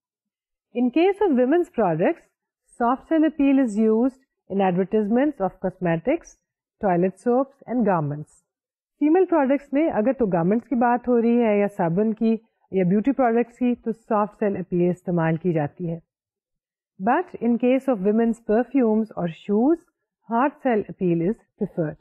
In case of women's products, soft sell appeal is used in advertisements of cosmetics, toilet soaps and garments. Female products میں اگر تو گارمنٹس کی بات ہو رہی ہے یا صابن کی یا بیوٹی پروڈکٹس کی تو سافٹ سیل اپیل استعمال کی جاتی ہے. But in case of women's perfumes اور shoes hard sell appeal is preferred.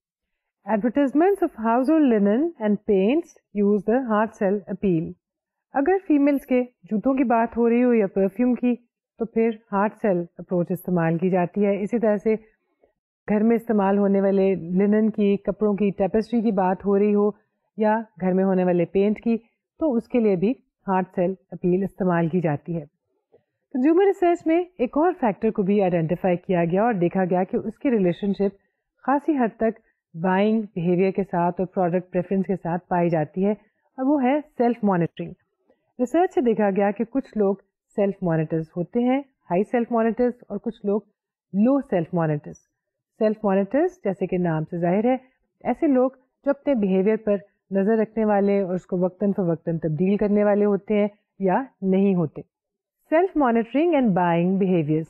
Advertisements of household linen and paints use the hard sell appeal. اگر فیمیلز کے جوتوں کی بات ہو رہی ہو یا پرفیوم کی تو پھر ہارڈ سیل اپروچ استعمال کی جاتی ہے. اسی طرح سے گھر میں استعمال ہونے والے لنن کی، کپڑوں کی، ٹیپسٹری کی بات ہو رہی ہو یا گھر میں ہونے والے پینٹ کی تو اس کے لیے بھی ہارڈ سیل اپیل استعمال کی جاتی ہے. کنزیومر ریسرچ میں ایک اور فیکٹر کو بھی آئیڈینٹیفائی کیا گیا اور دیکھا گیا کہ اس کی ریلیشن شپ خاصی حد تک بائنگ بیہیویئر کے ساتھ اور پروڈکٹ پریفرنس کے ساتھ پائی جاتی ہے، اور وہ ہے سیلف مانیٹرنگ. ریسرچ سے دیکھا گیا کہ کچھ لوگ سیلف مانیٹرز ہوتے ہیں، ہائی سیلف مانیٹرز، اور کچھ لوگ low self monitors. Self monitors جیسے کہ نام سے ظاہر ہے ایسے لوگ جو اپنے بیہیویئر پر نظر رکھنے والے اور اس کو وقتاً فوقتاً تبدیل کرنے والے ہوتے ہیں یا نہیں ہوتے. Self monitoring and buying behaviours.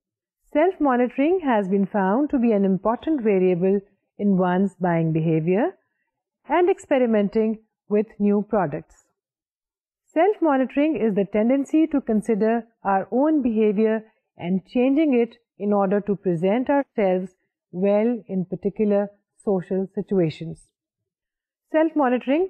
Self monitoring has been found to be an important variable in one's buying behavior and experimenting with new products. Self-monitoring is the tendency to consider our own behavior and changing it in order to present ourselves well in particular social situations. Self-monitoring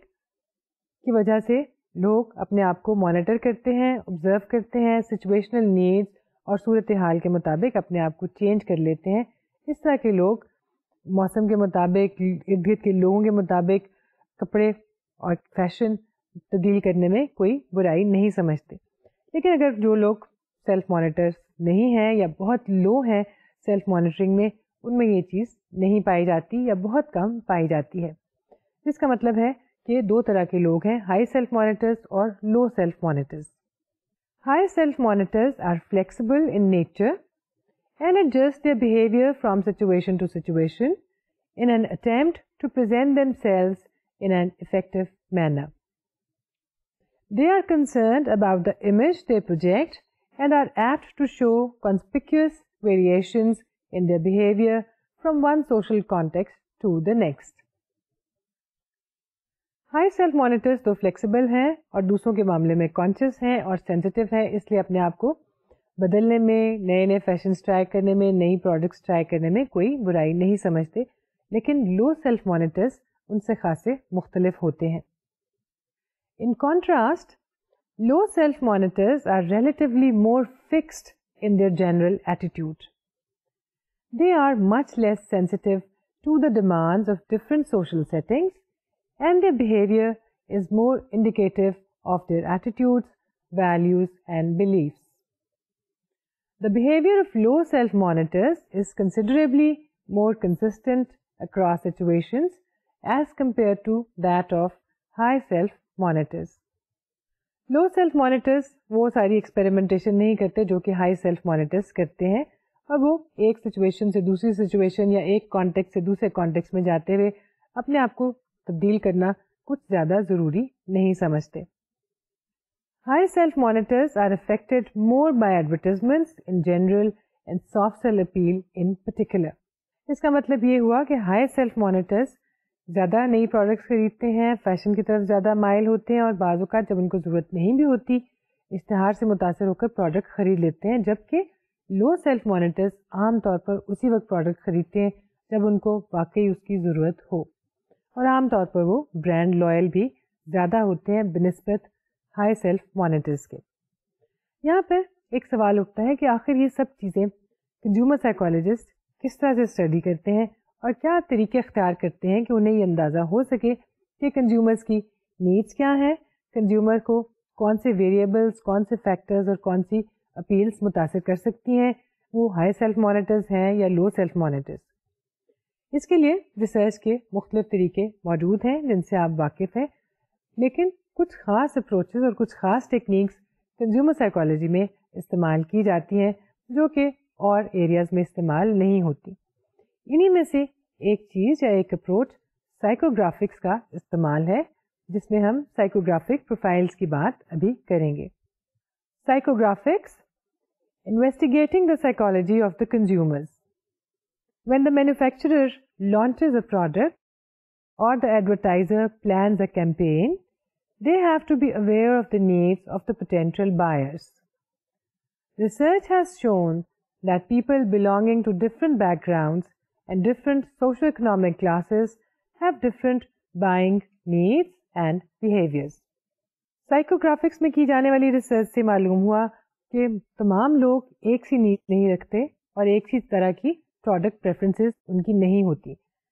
کی وجہ سے لوگ اپنے آپ کو monitor کرتے ہیں، observe کرتے ہیں، سچویشنل نیڈز اور صورتحال کے مطابق اپنے آپ کو چینج کر لیتے ہیں. اس طرح کے لوگ موسم کے مطابق، ارد گرد کے لوگوں کے مطابق کپڑے اور فیشن تبدیل کرنے میں کوئی برائی نہیں سمجھتے. لیکن اگر جو لوگ سیلف مانیٹرز نہیں ہیں یا بہت لو ہیں سیلف مانیٹرنگ میں، ان میں یہ چیز نہیں پائی جاتی یا بہت کم پائی جاتی ہے. جس کا مطلب ہے کہ دو طرح کے لوگ ہیں، ہائی سیلف مانیٹرز اور low self monitors. High self monitors are flexible in nature and adjust their behavior from situation to situation in an attempt to present themselves in an effective manner. They are concerned about the image they project and are apt to show conspicuous variations in their behavior from one social context to the next. High self-monitors تو flexible ہیں اور دوسروں کے معاملے میں conscious ہیں اور sensitive ہیں، اس لیے اپنے آپ کو بدلنے میں، نئے نئے فیشنز ٹرائی کرنے میں، نئی پروڈکٹس ٹرائی کرنے میں کوئی برائی نہیں سمجھتے. لیکن لو سیلف مانیٹرز ان سے خاصے مختلف ہوتے ہیں. In contrast low self monitors are relatively more fixed in their general attitude. They are much less sensitive to the demands of different social settings and their behaviour is more indicative of their attitudes, values and beliefs. The behavior of low self-monitors is considerably more consistent across situations as compared to that of high self-monitors. Low self-monitors وہ ساری experimentation نہیں کرتے جو کہ high self-monitors کرتے ہیں، اور وہ ایک situation سے دوسری situation یا ایک context سے دوسرے context میں جاتے ہوئے اپنے آپ کو تبدیل کرنا کچھ زیادہ ضروری نہیں سمجھتے. High self-monitors are affected more by advertisements in general and soft sell appeal in particular. اس کا مطلب یہ ہوا کہ high self-monitors زیادہ نئی پروڈکٹس خریدتے ہیں، فیشن کی طرف زیادہ مائل ہوتے ہیں اور بعض اوقات جب ان کو ضرورت نہیں بھی ہوتی اشتہار سے متاثر ہو کر پروڈکٹ خرید لیتے ہیں، جبکہ لو سیلف مانیٹرز عام طور پر اسی وقت پروڈکٹ خریدتے ہیں جب ان کو واقعی اس کی ضرورت ہو، اور عام طور پر وہ برانڈ لوئل بھی زیادہ ہوتے ہیں بنسبت ہائی سیلف مانیٹرز کے. یہاں پر ایک سوال اٹھتا ہے کہ آخر یہ سب چیزیں کنزیومر سائیکالوجسٹ کس طرح سے اسٹڈی کرتے ہیں اور کیا طریقے اختیار کرتے ہیں کہ انہیں یہ اندازہ ہو سکے کہ کنزیومرز کی نیڈس کیا ہیں، کنزیومر کو کون سے ویریبلس، کون سے فیکٹرز اور کون سی اپیلس متاثر کر سکتی ہیں، وہ ہائی سیلف مانیٹرز ہیں یا لو سیلف مانیٹرز. اس کے لیے ریسرچ کے مختلف طریقے موجود ہیں جن سے آپ واقف ہیں، لیکن کچھ خاص اپروچز اور کچھ خاص ٹیکنیکس کنزیومر سائیکالوجی میں استعمال کی جاتی ہیں جو کہ اور ایریاز میں استعمال نہیں ہوتی. انہی میں سے ایک چیز یا ایک اپروچ سائیکوگرافکس کا استعمال ہے، جس میں ہم سائیکوگرافک پروفائلز کی بات ابھی کریں گے. Psychographics investigating the psychology of the consumers. When the manufacturer launches a product or the advertiser plans a campaign, they have to be aware of the needs of the potential buyers. Research has shown that people belonging to different backgrounds and different socioeconomic classes have different buying needs and behaviors. Psychographics میں کی جانے والی research سے معلوم ہوا کہ تمام لوگ ایک سی نیڈ نہیں رکھتے اور ایک سی طرح کی پروڈکٹ پریفرنسز ان کی نہیں ہوتی.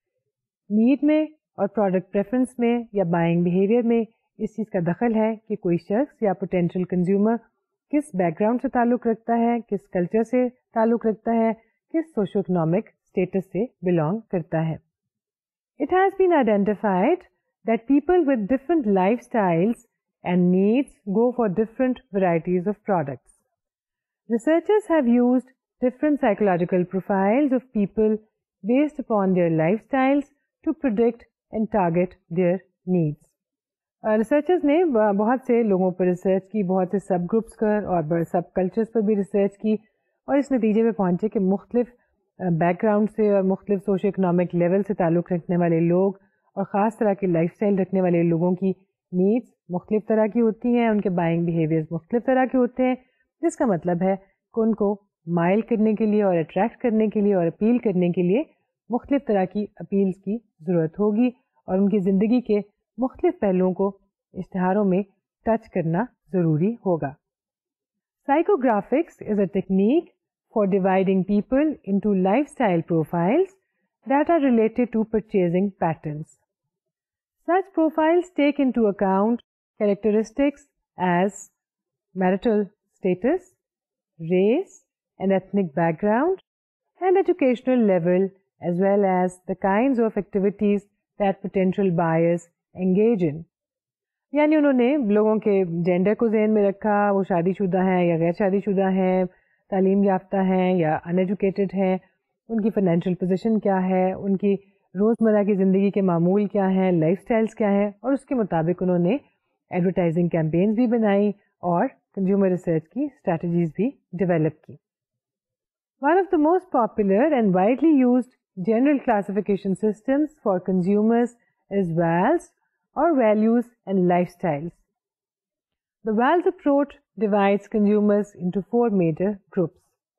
نیڈ میں اور پروڈکٹ پریفرنس میں یا بائنگ بیہیویئر میں اس چیز کا دخل ہے کہ کوئی شخص یا پوٹینشیل کنزیومر کس بیک گراؤنڈ سے تعلق رکھتا ہے، کس کلچر سے تعلق رکھتا ہے، کس سوشو اکنامک اسٹیٹس سے بلانگ کرتا ہے. It has been identified that people with different lifestyles and needs go for different varieties of products. Researchers have used different psychological profiles of people based upon their lifestyles to predict and target their needs. Researchers نے بہت سے لوگوں پر research کی، بہت سے سب groups پر اور سب cultures پر بھی research کی، اور اس نتیجے پہ پہنچے کہ مختلف بیک گراؤنڈ سے اور مختلف سوشو اکنامک لیول سے تعلق رکھنے والے لوگ اور خاص طرح کی لائف اسٹائل رکھنے والے لوگوں کی نیڈس مختلف طرح کی ہوتی ہیں، ان کے بائنگ بیہیویئرز مختلف طرح کے ہوتے ہیں، جس کا مطلب ہے کہ ان کو مائل کرنے کے لیے اور اٹریکٹ کرنے کے لیے اور اپیل کرنے کے لیے مختلف طرح کی اپیلز کی ضرورت ہوگی، اور ان کی زندگی کے مختلف پہلوؤں کو اشتہاروں میں ٹچ کرنا ضروری ہوگا. Psychographics is a technique for dividing people into lifestyle profiles that are related to purchasing patterns. Such profiles take into account characteristics as marital status, race and ethnic background, and educational level, as well as the kinds of activities that potential buyers engage in. یعنی انہوں نے لوگوں کے gender کو ذہن میں رکھا، وہ شادی شدہ ہیں یا غیر شادی شدہ ہیں، تعلیم یافتہ ہیں یا ان ایجوکیٹڈ ہیں، ان کی فائنینشیل پوزیشن کیا ہے، ان کی روزمرہ کی زندگی کے معمول کیا ہیں، لائف سٹائلز کیا ہیں، اور اس کے مطابق انہوں نے ایڈورٹائزنگ کیمپینز بھی بنائی اور کنزیومر ریسرچ کی اسٹریٹجیز بھی ڈیولپ کی. One of the most popular and widely used general classification systems for consumers is WALS, or values and lifestyles. The WALS approach divides consumers into 4 major groups.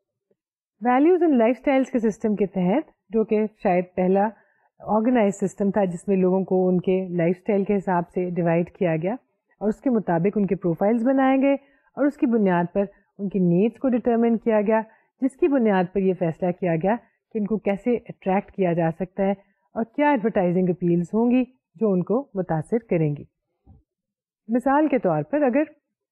Values and lifestyles کے system کے تحت، جو کہ شاید پہلا organise system تھا جس میں لوگوں کو ان کے لائف سٹائل کے حساب سے ڈیوائڈ کیا گیا اور اس کے مطابق ان کے پروفائلز بنائے گئے اور اس کی بنیاد پر ان کی نیڈس کو ڈٹرمن کیا گیا، جس کی بنیاد پر یہ فیصلہ کیا گیا کہ ان کو کیسے اٹریکٹ کیا جا سکتا ہے اور کیا ایڈورٹائزنگ اپیلز ہوں گی جو ان کو متاثر کریں گی. مثال کے طور پر اگر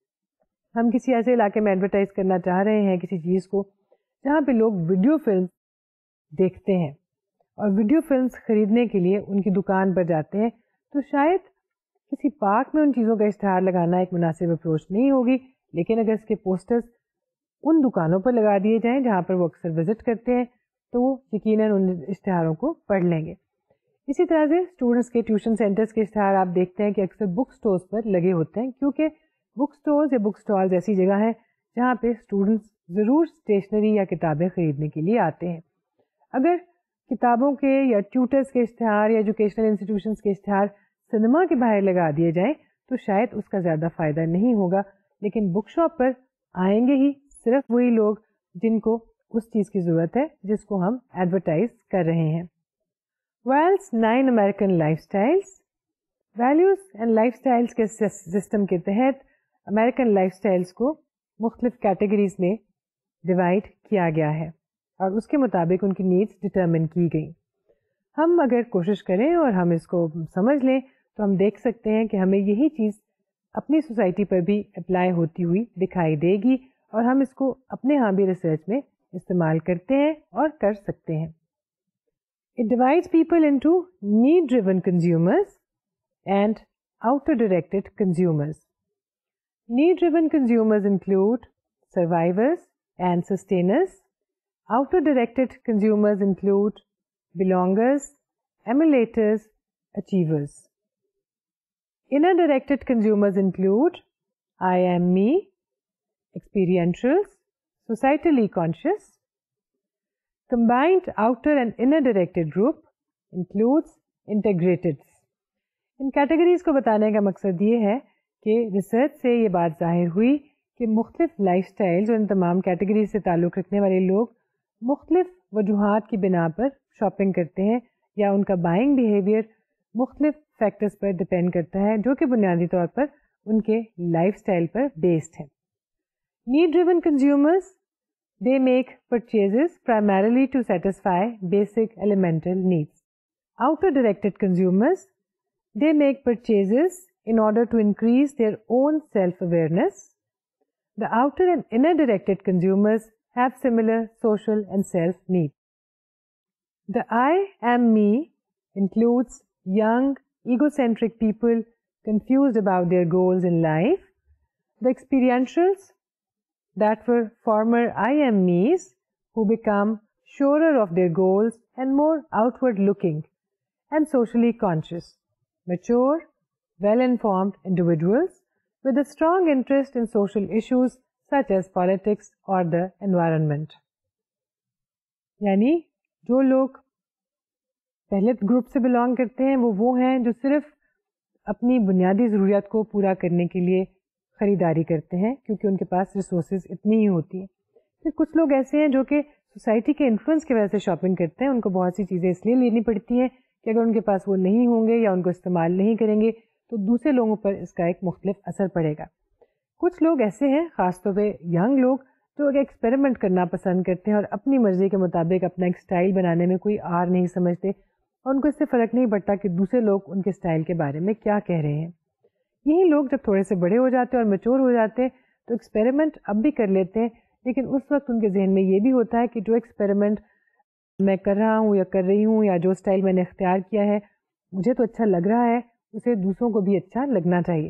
ہم کسی ایسے علاقے میں ایڈورٹائز کرنا چاہ رہے ہیں کسی چیز کو جہاں پہ لوگ ویڈیو فلم دیکھتے ہیں اور ویڈیو فلمز خریدنے کے لیے ان کی دکان پر جاتے ہیں، تو شاید کسی پارک میں ان چیزوں کا اشتہار لگانا ایک مناسب اپروچ نہیں ہوگی، لیکن اگر اس کے پوسٹرز ان دکانوں پر لگا دیے جائیں جہاں پر وہ اکثر وزٹ کرتے ہیں تو وہ یقیناً ان اشتہاروں کو پڑھ لیں گے. اسی طرح سے اسٹوڈنٹس کے ٹیوشن سینٹرز کے اشتہار آپ دیکھتے ہیں کہ اکثر بک سٹورز پر لگے ہوتے ہیں، کیونکہ بک سٹورز یا بک اسٹالز ایسی جگہ ہیں جہاں پہ اسٹوڈنٹس ضرور اسٹیشنری یا کتابیں خریدنے کے لیے آتے ہیں. اگر کتابوں کے یا ٹیوٹرز کے اشتہار یا ایجوکیشنل انسٹیٹیوشنز کے اشتہار سنیما کے باہر لگا دیے جائیں تو شاید اس کا زیادہ فائدہ نہیں ہوگا، لیکن بک شاپ پر آئیں گے ہی صرف وہی لوگ جن کو اس چیز کی ضرورت ہے جس کو ہم ایڈورٹائز کر رہے ہیں. WALS 9 American Lifestyles. Values and Lifestyles کے سسٹم کے تحت امریکن لائف سٹائلز کو مختلف کیٹیگریز میں ڈیوائڈ کیا گیا ہے اور اس کے مطابق ان کی نیڈس ڈٹرمن کی گئی. ہم اگر کوشش کریں اور ہم اس کو سمجھ لیں تو ہم دیکھ سکتے ہیں کہ ہمیں یہی چیز اپنی سوسائٹی پر بھی اپلائی ہوتی ہوئی دکھائی دے گی اور ہم اس کو اپنے ہاں بھی ریسرچ میں استعمال کرتے ہیں اور کر سکتے ہیں. It divides people into need-driven consumers and outer-directed consumers. Need-driven consumers include survivors and sustainers. Outer-directed consumers include belongers, emulators, achievers. Inner-directed consumers include I am me, experientials, societally conscious. Combined outer and inner directed group includes integrateds. ان categories کو بتانے کا مقصد یہ ہے کہ research سے یہ بات ظاہر ہوئی کہ مختلف لائف سٹائلز اور ان تمام کیٹیگریز سے تعلق رکھنے والے لوگ مختلف وجوہات کی بنا پر شاپنگ کرتے ہیں یا ان کا بائنگ بیہیویئر مختلف فیکٹرز پر ڈپینڈ کرتا ہے جو کہ بنیادی طور پر ان کے لائف سٹائل پر بیسڈ ہے. Need driven consumers they make purchases primarily to satisfy basic elemental needs. Outer directed consumers, they make purchases in order to increase their own self-awareness. The outer and inner directed consumers have similar social and self needs. The I am me includes young, egocentric people confused about their goals in life. The experientials, that were former I am me's who become surer of their goals and more outward looking and socially conscious, mature, well-informed individuals with a strong interest in social issues such as politics or the environment. یعنی جو لوگ پہلے group سے belong کرتے ہیں وہ ہیں جو صرف اپنی بنیادی ضروریات کو پورا کرنے کے لیے خریداری کرتے ہیں کیونکہ ان کے پاس ریسورسز اتنی ہی ہوتی ہیں. پھر کچھ لوگ ایسے ہیں جو کہ سوسائٹی کے انفلوئنس کی وجہ سے شاپنگ کرتے ہیں. ان کو بہت سی چیزیں اس لیے لینی پڑتی ہیں کہ اگر ان کے پاس وہ نہیں ہوں گے یا ان کو استعمال نہیں کریں گے تو دوسرے لوگوں پر اس کا ایک مختلف اثر پڑے گا. کچھ لوگ ایسے ہیں خاص طور پہ ینگ لوگ جو ایکسپیریمنٹ کرنا پسند کرتے ہیں اور اپنی مرضی کے مطابق اپنا ایک اسٹائل بنانے میں کوئی آر نہیں سمجھتے اور ان کو اس سے فرق نہیں پڑتا کہ دوسرے لوگ ان کے اسٹائل کے بارے میں کیا کہہ رہے ہیں. یہی لوگ جب تھوڑے سے بڑے ہو جاتے ہیں اور میچور ہو جاتے ہیں تو ایکسپیریمنٹ اب بھی کر لیتے ہیں لیکن اس وقت ان کے ذہن میں یہ بھی ہوتا ہے کہ جو ایکسپیریمنٹ میں کر رہا ہوں یا کر رہی ہوں یا جو اسٹائل میں نے اختیار کیا ہے مجھے تو اچھا لگ رہا ہے اسے دوسروں کو بھی اچھا لگنا چاہیے.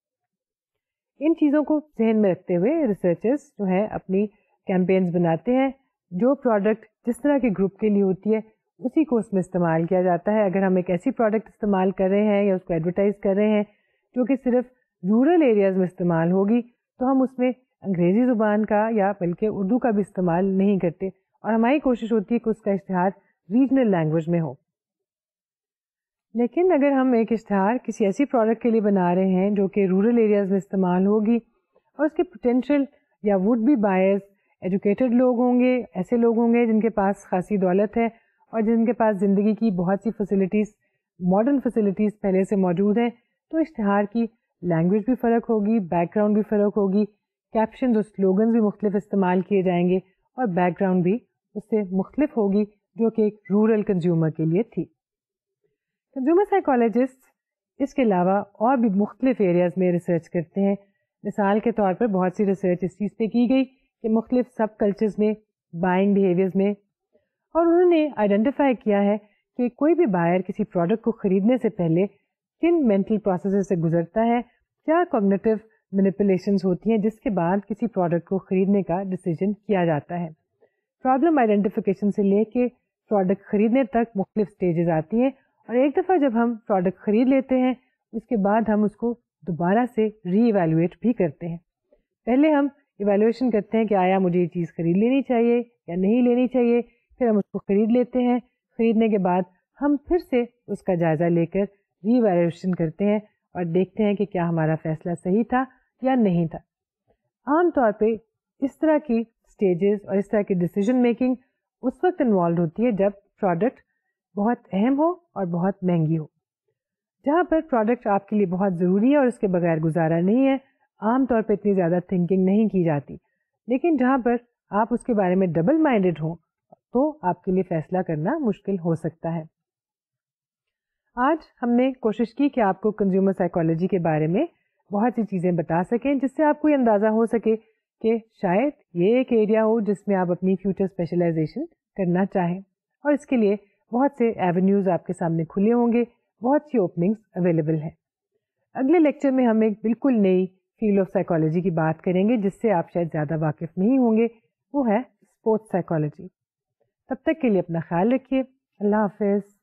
ان چیزوں کو ذہن میں رکھتے ہوئے ریسرچرز جو ہیں اپنی کیمپینز بناتے ہیں. جو پروڈکٹ جس طرح کے گروپ کے لیے ہوتی ہے اسی کو اس میں استعمال کیا جاتا ہے. اگر ہم ایک ایسی پروڈکٹ استعمال کر رہے ہیں یا اس کو ایڈورٹائز کر رہے ہیں جو کہ صرف رورل ایریاز میں استعمال ہوگی تو ہم اس میں انگریزی زبان کا یا بلکہ اردو کا بھی استعمال نہیں کرتے اور ہماری کوشش ہوتی ہے کہ اس کا اشتہار ریجنل لینگویج میں ہو. لیکن اگر ہم ایک اشتہار کسی ایسی پروڈکٹ کے لیے بنا رہے ہیں جو کہ رورل ایریاز میں استعمال ہوگی اور اس کے پوٹینشیل یا وڈ بی بائرز ایجوکیٹڈ لوگ ہوں گے, ایسے لوگ ہوں گے جن کے پاس خاصی دولت ہے اور جن کے پاس زندگی کی بہت سی فیسلٹیز ماڈرن فیسلٹیز پہلے سے موجود ہیں, تو اشتہار کی لینگویج بھی فرق ہوگی, بیک گراؤنڈ بھی فرق ہوگی, کیپشنز اور سلوگنز بھی مختلف استعمال کیے جائیں گے اور بیک گراؤنڈ بھی اس سے مختلف ہوگی جو کہ ایک رورل کنزیومر کے لیے تھی. کنزیومر سائیکالوجسٹ اس کے علاوہ اور بھی مختلف ایریاز میں ریسرچ کرتے ہیں. مثال کے طور پر بہت سی ریسرچ اس چیز پہ کی گئی کہ مختلف سب کلچرز میں بائنگ بیہیویئرز میں, اور انہوں نے آئیڈینٹیفائی کیا ہے کہ کوئی بھی بائر کسی پروڈکٹ کو خریدنے سے پہلے کن مینٹل پروسیسز سے گزرتا ہے, کیا کوگنیٹو مینیپولیشنز ہوتی ہیں جس کے بعد کسی پروڈکٹ کو خریدنے کا ڈیسیجن کیا جاتا ہے. پرابلم آئیڈینٹیفیکیشن سے لے کے پروڈکٹ خریدنے تک مختلف سٹیجز آتی ہیں اور ایک دفعہ جب ہم پروڈکٹ خرید لیتے ہیں اس کے بعد ہم اس کو دوبارہ سے ری ایویلویٹ بھی کرتے ہیں. پہلے ہم ایویلویشن کرتے ہیں کہ آیا مجھے یہ چیز خرید لینی چاہیے یا نہیں لینی چاہیے, پھر ہم اس کو خرید لیتے ہیں. خریدنے کے بعد ہم پھر سے اس کا جائزہ لے کر ری ایویلویشن کرتے ہیں اور دیکھتے ہیں کہ کیا ہمارا فیصلہ صحیح تھا یا نہیں تھا. عام طور پہ اس طرح کی سٹیجز اور اس طرح کی ڈیسیجن میکنگ اس وقت انوالوڈ ہوتی ہے جب پروڈکٹ بہت اہم ہو اور بہت مہنگی ہو. جہاں پر پروڈکٹ آپ کے لیے بہت ضروری ہے اور اس کے بغیر گزارا نہیں ہے, عام طور پہ اتنی زیادہ تھنکنگ نہیں کی جاتی. لیکن جہاں پر آپ اس کے بارے میں ڈبل مائنڈیڈ ہوں تو آپ کے لیے فیصلہ کرنا مشکل ہو سکتا ہے. آج ہم نے کوشش کی کہ آپ کو کنزیومر سائیکالوجی کے بارے میں بہت سی چیزیں بتا سکیں جس سے آپ کو یہ اندازہ ہو سکے کہ شاید یہ ایک ایریا ہو جس میں آپ اپنی فیوچر اسپیشلائزیشن کرنا چاہیں، اور اس کے لیے بہت سے ایونیوز آپ کے سامنے کھلے ہوں گے، بہت سی اوپننگز اویلیبل ہیں۔ اگلے لیکچر میں ہم ایک بالکل نئی فیلڈ آف سائیکالوجی کی بات کریں گے جس سے آپ شاید زیادہ واقف نہیں ہوں گے، وہ ہے اسپورٹس سائیکالوجی۔ تب تک کے لیے اپنا خیال رکھیے، اللہ حافظ۔